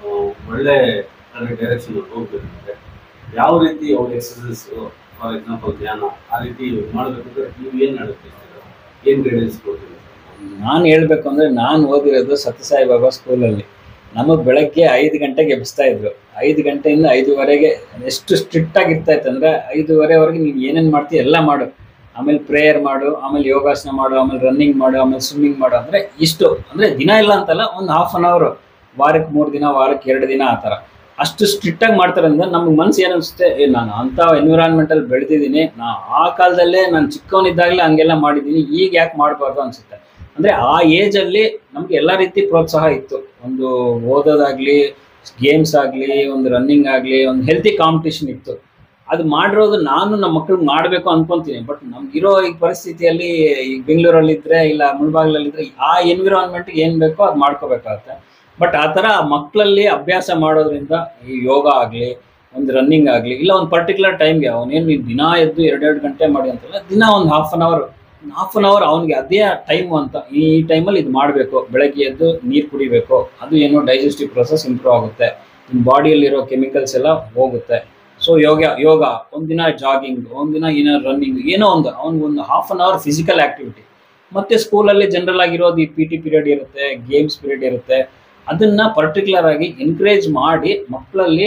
ಒಳ್ಳೆ ಡೈರೆಕ್ಷನ್ ಹೋಗ್ಬೇಕಂದ್ರೆ ಯಾವ ರೀತಿ ಅವ್ರ ಎಕ್ಸಸೈಸ್, ಫಾರ್ ಎಕ್ಸಾಂಪಲ್ ಧ್ಯಾನ, ಆ ರೀತಿ ಮಾಡಬೇಕಂದ್ರೆ ನೀವು ಏನು ಹೇಳ್ತೀರಾ, ಏನು ಗೈಡೆನ್ಸ್ ಕೊಡ್ತೀರಾ? ನಾನು ಹೇಳಬೇಕು ಅಂದರೆ ನಾನು ಓದಿರೋದು ಸತ್ಯಸಾಯಿ ಬಾಬಾ ಸ್ಕೂಲಲ್ಲಿ. ನಮಗೆ ಬೆಳಗ್ಗೆ ಐದು ಗಂಟೆಗೆ ಎಬ್ಬಿಸ್ತಾ ಇದ್ರು. ಐದು ಗಂಟೆಯಿಂದ ಐದುವರೆಗೆ ಎಷ್ಟು ಸ್ಟ್ರಿಕ್ಟ್ ಆಗಿರ್ತಾ ಇತ್ತು ಅಂದರೆ ಐದುವರೆವರೆಗೆ ನೀವು ಏನೇನು ಮಾಡ್ತೀವಿ ಎಲ್ಲ ಮಾಡು, ಆಮೇಲೆ ಪ್ರೇಯರ್ ಮಾಡು, ಆಮೇಲೆ ಯೋಗಾಸನ ಮಾಡು, ಆಮೇಲೆ ರನ್ನಿಂಗ್ ಮಾಡು, ಆಮೇಲೆ ಸ್ವಿಮ್ಮಿಂಗ್ ಮಾಡು. ಅಂದರೆ ಇಷ್ಟು, ಅಂದರೆ ದಿನ ಇಲ್ಲ ಅಂತಲ್ಲ, ಒಂದು ಹಾಫ್ ಆನ್ ಅವರು, ವಾರಕ್ಕೆ ಮೂರು ದಿನ, ವಾರಕ್ಕೆ ಎರಡು ದಿನ ಆ ಥರ ಅಷ್ಟು ಸ್ಟ್ರಿಕ್ಟಾಗಿ ಮಾಡ್ತಾರೆ. ಅಂದರೆ ನಮ್ಗೆ ಮನಸ್ಸು ಏನು ಅನಿಸುತ್ತೆ, ಏ ನಾನು ಅಂಥ ಎನ್ವಿರಾನ್ಮೆಂಟಲ್ಲಿ ಬೆಳೆದಿದ್ದೀನಿ, ನಾ ಆ ಕಾಲದಲ್ಲೇ ನಾನು ಚಿಕ್ಕವನಿದ್ದಾಗಲೇ ಹಂಗೆಲ್ಲ ಮಾಡಿದ್ದೀನಿ, ಈಗ ಯಾಕೆ ಮಾಡಬಾರ್ದು ಅನಿಸುತ್ತೆ. ಅಂದರೆ ಆ ಏಜಲ್ಲಿ ನಮಗೆ ಎಲ್ಲ ರೀತಿ ಪ್ರೋತ್ಸಾಹ ಇತ್ತು. ಒಂದು ಓದೋದಾಗಲಿ, ಗೇಮ್ಸ್ ಆಗಲಿ, ಒಂದು ರನ್ನಿಂಗ್ ಆಗಲಿ, ಒಂದು ಹೆಲ್ತಿ ಕಾಂಪಿಟೇಷನ್ ಇತ್ತು. ಅದು ಮಾಡಿರೋದು ನಾನು ನಮ್ಮ ಮಕ್ಳಿಗೆ ಮಾಡಬೇಕು ಅಂದ್ಕೊತೀನಿ. ಬಟ್ ನಮಗಿರೋ ಈ ಪರಿಸ್ಥಿತಿಯಲ್ಲಿ ಈಗ ಬೆಂಗಳೂರಲ್ಲಿದ್ದರೆ ಇಲ್ಲ ಮುಳ್ಬಾಗಿಲಲ್ಲಿದ್ದರೆ ಆ ಎನ್ವಿರಾನ್ಮೆಂಟ್ಗೆ ಏನು ಬೇಕೋ ಅದು ಮಾಡ್ಕೋಬೇಕಾಗುತ್ತೆ. ಬಟ್ ಆ ಥರ ಮಕ್ಕಳಲ್ಲಿ ಅಭ್ಯಾಸ ಮಾಡೋದ್ರಿಂದ ಈ ಯೋಗ ಆಗಲಿ, ಒಂದು ರನ್ನಿಂಗ್ ಆಗಲಿ, ಇಲ್ಲ ಒಂದು ಪರ್ಟಿಕ್ಯುಲರ್ ಟೈಮ್ಗೆ ಅವನೇನು ದಿನ ಎದ್ದು ಎರಡೆರಡು ಗಂಟೆ ಮಾಡಿ ಅಂತಲ್ಲ, ದಿನ ಒಂದು half an hour half an hour ಅವನಿಗೆ ಅದೇ ಟೈಮು ಅಂತ, ಈ ಟೈಮಲ್ಲಿ ಇದು ಮಾಡಬೇಕು. ಬೆಳಗ್ಗೆ ಎದ್ದು ನೀರು ಕುಡಿಬೇಕು, ಅದು ಏನೋ ಡೈಜೆಸ್ಟಿವ್ ಪ್ರೊಸೆಸ್ ಇಂಪ್ರೂವ್ ಆಗುತ್ತೆ, ನಿಮ್ಮ ಬಾಡಿಯಲ್ಲಿರೋ ಕೆಮಿಕಲ್ಸ್ ಎಲ್ಲ ಹೋಗುತ್ತೆ. ಸೊ ಯೋಗ ಯೋಗ ಒಂದಿನ ಜಾಗಿಂಗ್, ಒಂದಿನ ಏನೋ ರನ್ನಿಂಗ್, ಏನೋ ಒಂದು ಅವ್ನಿಗೊಂದು half an hour physical activity. ಮತ್ತು ಸ್ಕೂಲಲ್ಲಿ ಜನರಲ್ ಆಗಿರೋದು ಈ ಪಿ ಟಿ ಪೀರಿಯಡ್ ಇರುತ್ತೆ, ಗೇಮ್ಸ್ ಪೀರಿಯಡ್ ಇರುತ್ತೆ. ಅದನ್ನು ಪರ್ಟಿಕ್ಯುಲರ್ ಆಗಿ ಎನ್ಕರೇಜ್ ಮಾಡಿ ಮಕ್ಕಳಲ್ಲಿ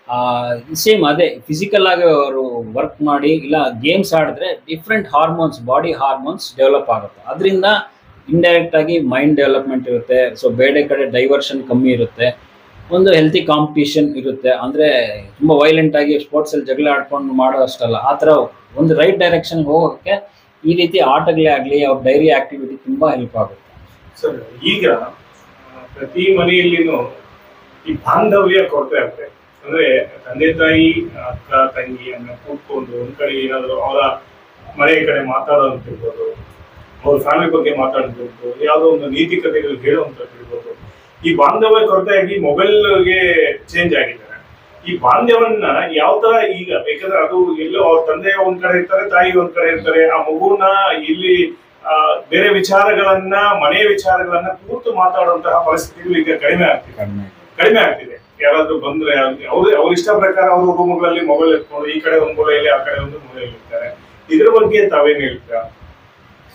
ಸೇಮ್ ಅದೇ ಫಿಸಿಕಲ್ ಆಗಿ ಅವರು ವರ್ಕ್ ಮಾಡಿ ಇಲ್ಲ ಗೇಮ್ಸ್ ಆಡಿದ್ರೆ different hormones, body hormones develop ಆಗುತ್ತೆ. ಅದರಿಂದ ಇಂಡೈರೆಕ್ಟ್ ಆಗಿ ಮೈಂಡ್ ಡೆವಲಪ್ಮೆಂಟ್ ಇರುತ್ತೆ. ಸೊ ಬೇರೆ ಕಡೆ ಡೈವರ್ಷನ್ ಕಮ್ಮಿ ಇರುತ್ತೆ. ಒಂದು ಹೆಲ್ತಿ ಕಾಂಪಿಟೇಷನ್ ಇರುತ್ತೆ. ಅಂದರೆ ತುಂಬ ವೈಲೆಂಟ್ ಆಗಿ ಸ್ಪೋರ್ಟ್ಸಲ್ಲಿ ಜಗಳ ಆಡ್ಕೊಂಡು ಮಾಡೋ ಅಷ್ಟಲ್ಲ, ಆ ಥರ ಒಂದು ರೈಟ್ ಡೈರೆಕ್ಷನ್ಗೆ ಹೋಗೋಕ್ಕೆ ಈ ರೀತಿ ಆಟಗಳೇ ಆಗಲಿ, ಅವ್ರ ಡೈರಿ ಆ್ಯಕ್ಟಿವಿಟಿ ತುಂಬ ಹೆಲ್ಪ್ ಆಗುತ್ತೆ. ಸರ್, ಈಗ ಪ್ರತಿ ಮನೆಯಲ್ಲಿನೂ ಈ ಬಾಂಧವ್ಯ ಕೊರತೆ ಆಗ್ತದೆ. ಅಂದ್ರೆ ತಂದೆ ತಾಯಿ, ಅಕ್ಕ ತಂಗಿ ಅನ್ನ ಕೂತ್ಕೊಂಡು ಒಂದ್ ಕಡೆ ಏನಾದ್ರು ಅವರ ಮನೆಯ ಕಡೆ ಮಾತಾಡೋಂತಿರ್ಬೋದು, ಅವ್ರ ಫ್ಯಾಮಿಲಿ ಬಗ್ಗೆ ಮಾತಾಡೋದಿರ್ಬೋದು, ಯಾವುದೋ ಒಂದು ನೀತಿ ಕಥೆಗಳು ಹೇಳುವಂತಿರ್ಬೋದು. ಈ ಬಾಂಧವ್ಯ ಕೊರತೆಯಾಗಿ ಮೊಬೈಲ್ಗೆ ಚೇಂಜ್ ಆಗಿದ್ದಾರೆ. ಈ ಬಾಂಧವ್ಯವನ್ನ ಯಾವ ತರ ಈಗ, ಯಾಕಂದ್ರೆ ಅದು ಎಲ್ಲೋ ಅವ್ರ ತಂದೆ ಒಂದ್ ಕಡೆ ಇರ್ತಾರೆ, ತಾಯಿ ಒಂದ್ ಕಡೆ ಇರ್ತಾರೆ. ಆ ಮಗುನ ಇಲ್ಲಿ ಆ ಬೇರೆ ವಿಚಾರಗಳನ್ನ, ಮನೆಯ ವಿಚಾರಗಳನ್ನ ಕೂತು ಮಾತಾಡುವಂತಹ ಪರಿಸ್ಥಿತಿಗಳು ಈಗ ಕಡಿಮೆ ಆಗ್ತಿದೆ ಕಡಿಮೆ ಆಗ್ತಿದೆ ಯಾರಾದ್ರೂ ಬಂದ್ರೆ ಅವ್ರ ಅವ್ರ ಇಷ್ಟ ಪ್ರಕಾರ ಅವರು ರೂಮ್ಗಳಲ್ಲಿ ಮೊಬೈಲ್ ಎತ್ಕೊಂಡು ಈ ಕಡೆ ಒಂದು ಮೂಲೆಯಲ್ಲಿ, ಆ ಕಡೆ ಒಂದು ಮೂಲೆಯಲ್ಲಿ ಇರ್ತಾರೆ. ಇದ್ರ ಬಗ್ಗೆ ತಾವೇನ್ ಹೇಳ್ತೀರಾ?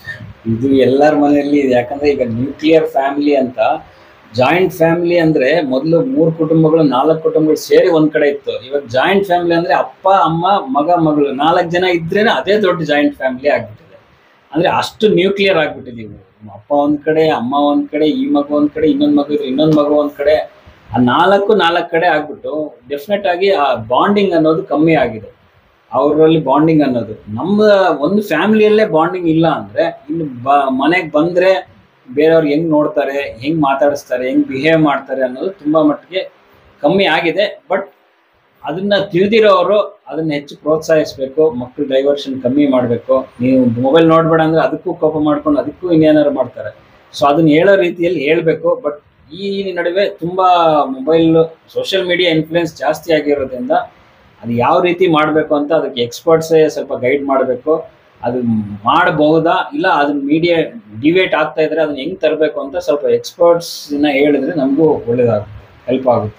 ಇದು ಎಲ್ಲರ ಮನೆಯಲ್ಲಿ ಇದೆ. ಯಾಕಂದ್ರೆ ಈಗ ನ್ಯೂಕ್ಲಿಯರ್ ಫ್ಯಾಮಿಲಿ ಅಂತ, ಜಾಯಿಂಟ್ ಫ್ಯಾಮಿಲಿ ಅಂದ್ರೆ ಮೊದಲು ಮೂರು ಕುಟುಂಬಗಳು ನಾಲ್ಕು ಕುಟುಂಬಗಳು ಸೇರಿ ಒಂದ್ ಕಡೆ ಇತ್ತು. ಇವಾಗ ಜಾಯಿಂಟ್ ಫ್ಯಾಮಿಲಿ ಅಂದ್ರೆ ಅಪ್ಪ ಅಮ್ಮ ಮಗ ಮಗಳು ನಾಲ್ಕು ಜನ ಇದ್ರೇನೆ ಅದೇ ದೊಡ್ಡ ಜಾಯಿಂಟ್ ಫ್ಯಾಮಿಲಿ ಆಗ್ಬಿಟ್ಟಿದೆ. ಅಂದ್ರೆ ಅಷ್ಟು ನ್ಯೂಕ್ಲಿಯರ್ ಆಗ್ಬಿಟ್ಟಿದೀವಿ. ಅಪ್ಪ ಒಂದ್ ಕಡೆ, ಅಮ್ಮ ಒಂದ್ ಕಡೆ, ಈ ಮಗು ಒಂದ್ ಕಡೆ, ಇನ್ನೊಂದ್ ಮಗು ಇದ್ರೆ ಇನ್ನೊಂದ್ ಮಗು ಒಂದ್ ಕಡೆ, ಆ ನಾಲ್ಕು ನಾಲ್ಕು ಕಡೆ ಆಗ್ಬಿಟ್ಟು ಡೆಫಿನೆಟ್ ಆಗಿ ಆ ಬಾಂಡಿಂಗ್ ಅನ್ನೋದು ಕಮ್ಮಿ ಆಗಿದೆ. ಅವರಲ್ಲಿ ಬಾಂಡಿಂಗ್ ಅನ್ನೋದು, ನಮ್ಮ ಒಂದು ಫ್ಯಾಮಿಲಿಯಲ್ಲೇ ಬಾಂಡಿಂಗ್ ಇಲ್ಲ ಅಂದ್ರೆ ಇನ್ನು ಬ ಮನೆಗೆ ಬಂದ್ರೆ ಬೇರೆಯವ್ರು ಹೆಂಗ್ ನೋಡ್ತಾರೆ, ಹೆಂಗ್ ಮಾತಾಡಿಸ್ತಾರೆ, ಹೆಂಗ್ ಬಿಹೇವ್ ಮಾಡ್ತಾರೆ ಅನ್ನೋದು ತುಂಬಾ ಮಟ್ಟಿಗೆ ಕಮ್ಮಿ ಆಗಿದೆ. ಬಟ್ ಅದನ್ನ ತಿಳಿದಿರೋರು ಅದನ್ನ ಹೆಚ್ಚು ಪ್ರೋತ್ಸಾಹಿಸ್ಬೇಕು. ಮಕ್ಕಳು ಡೈವರ್ಷನ್ ಕಮ್ಮಿ ಮಾಡಬೇಕು. ನೀವು ಮೊಬೈಲ್ ನೋಡ್ಬೇಡ ಅಂದ್ರೆ ಅದಕ್ಕೂ ಕೋಪ ಮಾಡ್ಕೊಂಡು ಅದಕ್ಕೂ ಇನ್ನೇನಾರು ಮಾಡ್ತಾರೆ. ಸೊ ಅದನ್ನ ಹೇಳೋ ರೀತಿಯಲ್ಲಿ ಹೇಳ್ಬೇಕು. ಬಟ್ ಈ ನಡುವೆ ತುಂಬಾ ಮೊಬೈಲ್ ಸೋಷಿಯಲ್ ಮೀಡಿಯಾ ಇನ್ಫ್ಲುಯೆನ್ಸ್ ಜಾಸ್ತಿ ಆಗಿರೋದ್ರಿಂದ ಅದು ಯಾವ ರೀತಿ ಮಾಡಬೇಕು ಅಂತ ಅದಕ್ಕೆ ಎಕ್ಸ್ಪರ್ಟ್ಸೇ ಸ್ವಲ್ಪ ಗೈಡ್ ಮಾಡಬೇಕು. ಅದು ಮಾಡಬಹುದಾ ಇಲ್ಲ ಅದನ್ನ ಮೀಡಿಯಾ ಡಿವೇಟ್ ಆಗ್ತಾ ಇದ್ರೆ ಅದನ್ನ ಹೆಂಗ್ ತರಬೇಕು ಅಂತ ಸ್ವಲ್ಪ ಎಕ್ಸ್ಪರ್ಟ್ಸ್ ಹೇಳಿದ್ರೆ ನಮಗೂ ಒಳ್ಳೇದಾಗುತ್ತೆ, ಹೆಲ್ಪ್ ಆಗುತ್ತೆ.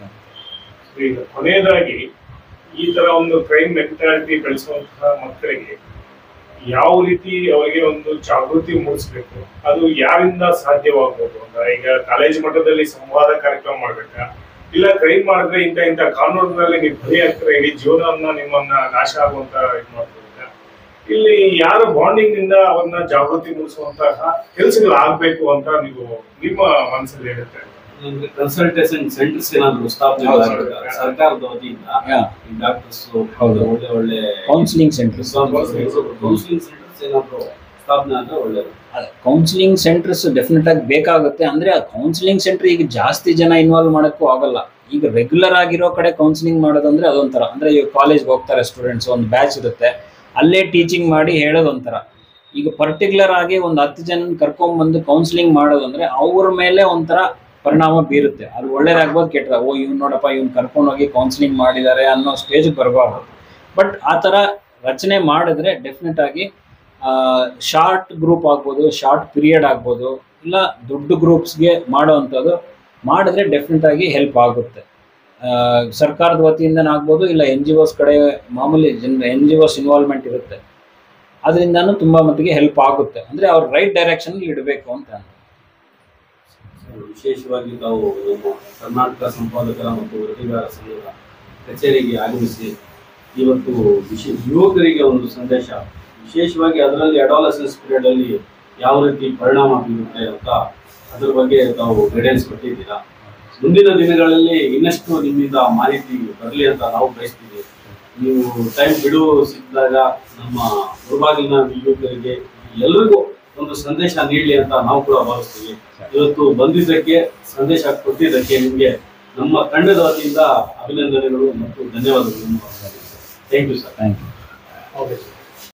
ಈಗ ಕೊನೆಯದಾಗಿ ಈ ತರ ಒಂದು ಕ್ರೈಮ್ ಮೆಂಟಾಲಿಟಿ ಬೆಳೆಸುವಂತಹ ಮಕ್ಕಳಿಗೆ ಯಾವ ರೀತಿ ಅವರಿಗೆ ಒಂದು ಜಾಗೃತಿ ಮೂಡಿಸ್ಬೇಕು, ಅದು ಯಾರಿಂದ ಸಾಧ್ಯವಾಗಬಹುದು ಅಂತ? ಈಗ ಕಾಲೇಜ್ ಮಟ್ಟದಲ್ಲಿ ಸಂವಾದ ಕಾರ್ಯಕ್ರಮ ಮಾಡ್ಬೇಕಾ, ಇಲ್ಲ ಕ್ರೈಮ್ ಮಾಡಿದ್ರೆ ಇಂಥ ಇಂಥ ಕಾನೂನಿನಲ್ಲಿ ನೀವು ಬಲಿ ಆಗ್ತಾರೆ, ಇಡೀ ಜೀವನವನ್ನ ನಿಮ್ಮನ್ನ ನಾಶ ಆಗುವಂತ ಇದು ಮಾಡ್ತೀರಾ? ಇಲ್ಲಿ ಯಾರು ಬಾಂಡಿಂಗ್ ನಿಂದ ಅವ್ರನ್ನ ಜಾಗೃತಿ ಮೂಡಿಸುವಂತಹ ಕೆಲಸಗಳು ಆಗ್ಬೇಕು ಅಂತ ನೀವು ನಿಮ್ಮ ಮನಸ್ಸಲ್ಲಿ ಹೇಳುತ್ತೆ? ಕನ್ಸಲ್ಟೇಷನ್ ಸೆಂಟರ್ಸ್ ಏನಾದ್ರು ಸ್ಥಾಪನೆ ಸರ್ಕಾರದ ವತಿಯಿಂದ, ಡಾಕ್ಟರ್ಸ್ ಒಳ್ಳೆ ಒಳ್ಳೆ ಕೌನ್ಸಿಲಿಂಗ್ ಸೆಂಟರ್ಸ್ ಕೌನ್ಸಿಲಿಂಗ್ ಸೆಂಟರ್ಸ್ ಏನಾದ್ರು ಸ್ಥಾಪನೆ ಅಂದ್ರೆ ಒಳ್ಳೇದು. ಕೌನ್ಸಿಲಿಂಗ್ ಸೆಂಟರ್ಸ್ ಡೆಫಿನೆಟ್ ಆಗಿ ಬೇಕಾಗುತ್ತೆ. ಅಂದ್ರೆ ಆ ಕೌನ್ಸಿಲಿಂಗ್ ಸೆಂಟರ್ ಈಗ ಜಾಸ್ತಿ ಜನ ಇನ್ವಾಲ್ವ್ ಮಾಡಕ್ಕೂ ಆಗಲ್ಲ. ಈಗ ರೆಗ್ಯುಲರ್ ಆಗಿರೋ ಕಡೆ ಕೌನ್ಸಿಲಿಂಗ್ ಮಾಡೋದಂದ್ರೆ ಅದೊಂಥರ, ಅಂದ್ರೆ ಈಗ ಕಾಲೇಜ್ಗೆ ಹೋಗ್ತಾರೆ ಸ್ಟೂಡೆಂಟ್ಸ್, ಒಂದು ಬ್ಯಾಚ್ ಇರುತ್ತೆ, ಅಲ್ಲೇ ಟೀಚಿಂಗ್ ಮಾಡಿ ಹೇಳೋದು ಒಂಥರ. ಈಗ ಪರ್ಟಿಕ್ಯುಲರ್ ಆಗಿ ಒಂದು ಹತ್ತು ಜನ ಕರ್ಕೊಂಡ್ಬಂದು ಕೌನ್ಸಿಲಿಂಗ್ ಮಾಡೋದಂದ್ರೆ ಅವ್ರ ಮೇಲೆ ಒಂಥರ ಪರಿಣಾಮ ಬೀರುತ್ತೆ. ಅದು ಒಳ್ಳೇದಾಗ್ಬೋದು ಕೆಟ್ಟದಾಗ, ಓ ಇವ್ನು ನೋಡಪ್ಪ ಇವ್ನು ಕರ್ಕೊಂಡೋಗಿ ಕೌನ್ಸಿಲಿಂಗ್ ಮಾಡಿದ್ದಾರೆ ಅನ್ನೋ ಸ್ಟೇಜ್ಗೆ ಬರಬಾರ್ದು. ಬಟ್ ಆ ಥರ ರಚನೆ ಮಾಡಿದ್ರೆ ಡೆಫಿನೆಟ್ ಆಗಿ ಶಾರ್ಟ್ ಗ್ರೂಪ್ ಆಗ್ಬೋದು, ಶಾರ್ಟ್ ಪೀರಿಯಡ್ ಆಗ್ಬೋದು, ಇಲ್ಲ ದೊಡ್ಡ ಗ್ರೂಪ್ಸ್ಗೆ ಮಾಡೋ ಅಂಥದ್ದು ಮಾಡಿದ್ರೆ ಡೆಫಿನೆಟ್ ಆಗಿ ಹೆಲ್ಪ್ ಆಗುತ್ತೆ. ಸರ್ಕಾರದ ವತಿಯಿಂದನೇ ಆಗ್ಬೋದು, ಇಲ್ಲ ಎನ್ ಜಿ ಒಸ್ ಕಡೆ ಮಾಮೂಲಿ ಜನ ಎನ್ ಜಿ ಒಸ್ ಇನ್ವಾಲ್ವ್ಮೆಂಟ್ ಇರುತ್ತೆ, ಅದರಿಂದನೂ ತುಂಬ ಮಟ್ಟಿಗೆ ಹೆಲ್ಪ್ ಆಗುತ್ತೆ. ಅಂದರೆ ಅವ್ರು ರೈಟ್ ಡೈರೆಕ್ಷನ್ ಇಡಬೇಕು ಅಂತ. ವಿಶೇಷವಾಗಿ ತಾವು ನಮ್ಮ ಕರ್ನಾಟಕ ಸಂಪಾದಕರ ಮತ್ತು ವರದಿಗಾರ ಸಂಘದ ಕಚೇರಿಗೆ ಆಗಮಿಸಿ ಇವತ್ತು ವಿಶೇಷ ಯುವಕರಿಗೆ ಒಂದು ಸಂದೇಶ, ವಿಶೇಷವಾಗಿ ಅದರಲ್ಲಿ ಅಡಾಲಸೆನ್ಸ್ ಪೀರಿಯಡ್ ಅಲ್ಲಿ ಯಾವ ರೀತಿ ಪರಿಣಾಮ ಬೀರುತ್ತೆ ಅಂತ ಅದ್ರ ಬಗ್ಗೆ ತಾವು ಗೈಡೆನ್ಸ್ ಕೊಟ್ಟಿದ್ದೀರಾ. ಮುಂದಿನ ದಿನಗಳಲ್ಲಿ ಇನ್ನಷ್ಟು ನಿಮ್ಮಿಂದ ಮಾಹಿತಿ ಬರಲಿ ಅಂತ ನಾವು ಬಯಸ್ತೀವಿ. ನೀವು ಟೈಮ್ ಬಿಡುವು ಸಿಕ್ಕಿದಾಗ ನಮ್ಮ ಮುಳಬಾಗಿಲಿನ ಯುವಕರಿಗೆ ಎಲ್ಲರಿಗೂ ಒಂದು ಸಂದೇಶ ನೀಡಲಿ ಅಂತ ನಾವು ಕೂಡ ಭಾವಿಸ್ತೀವಿ. ಇವತ್ತು ಬಂದಿದ್ದಕ್ಕೆ, ಸಂದೇಶ ಕೊಟ್ಟಿದ್ದಕ್ಕೆ ನಿಮಗೆ ನಮ್ಮ ತಂಡದ ವತಿಯಿಂದ ಅಭಿನಂದನೆಗಳು ಮತ್ತು ಧನ್ಯವಾದಗಳು. Thank you sir. Thank you. Okay sir.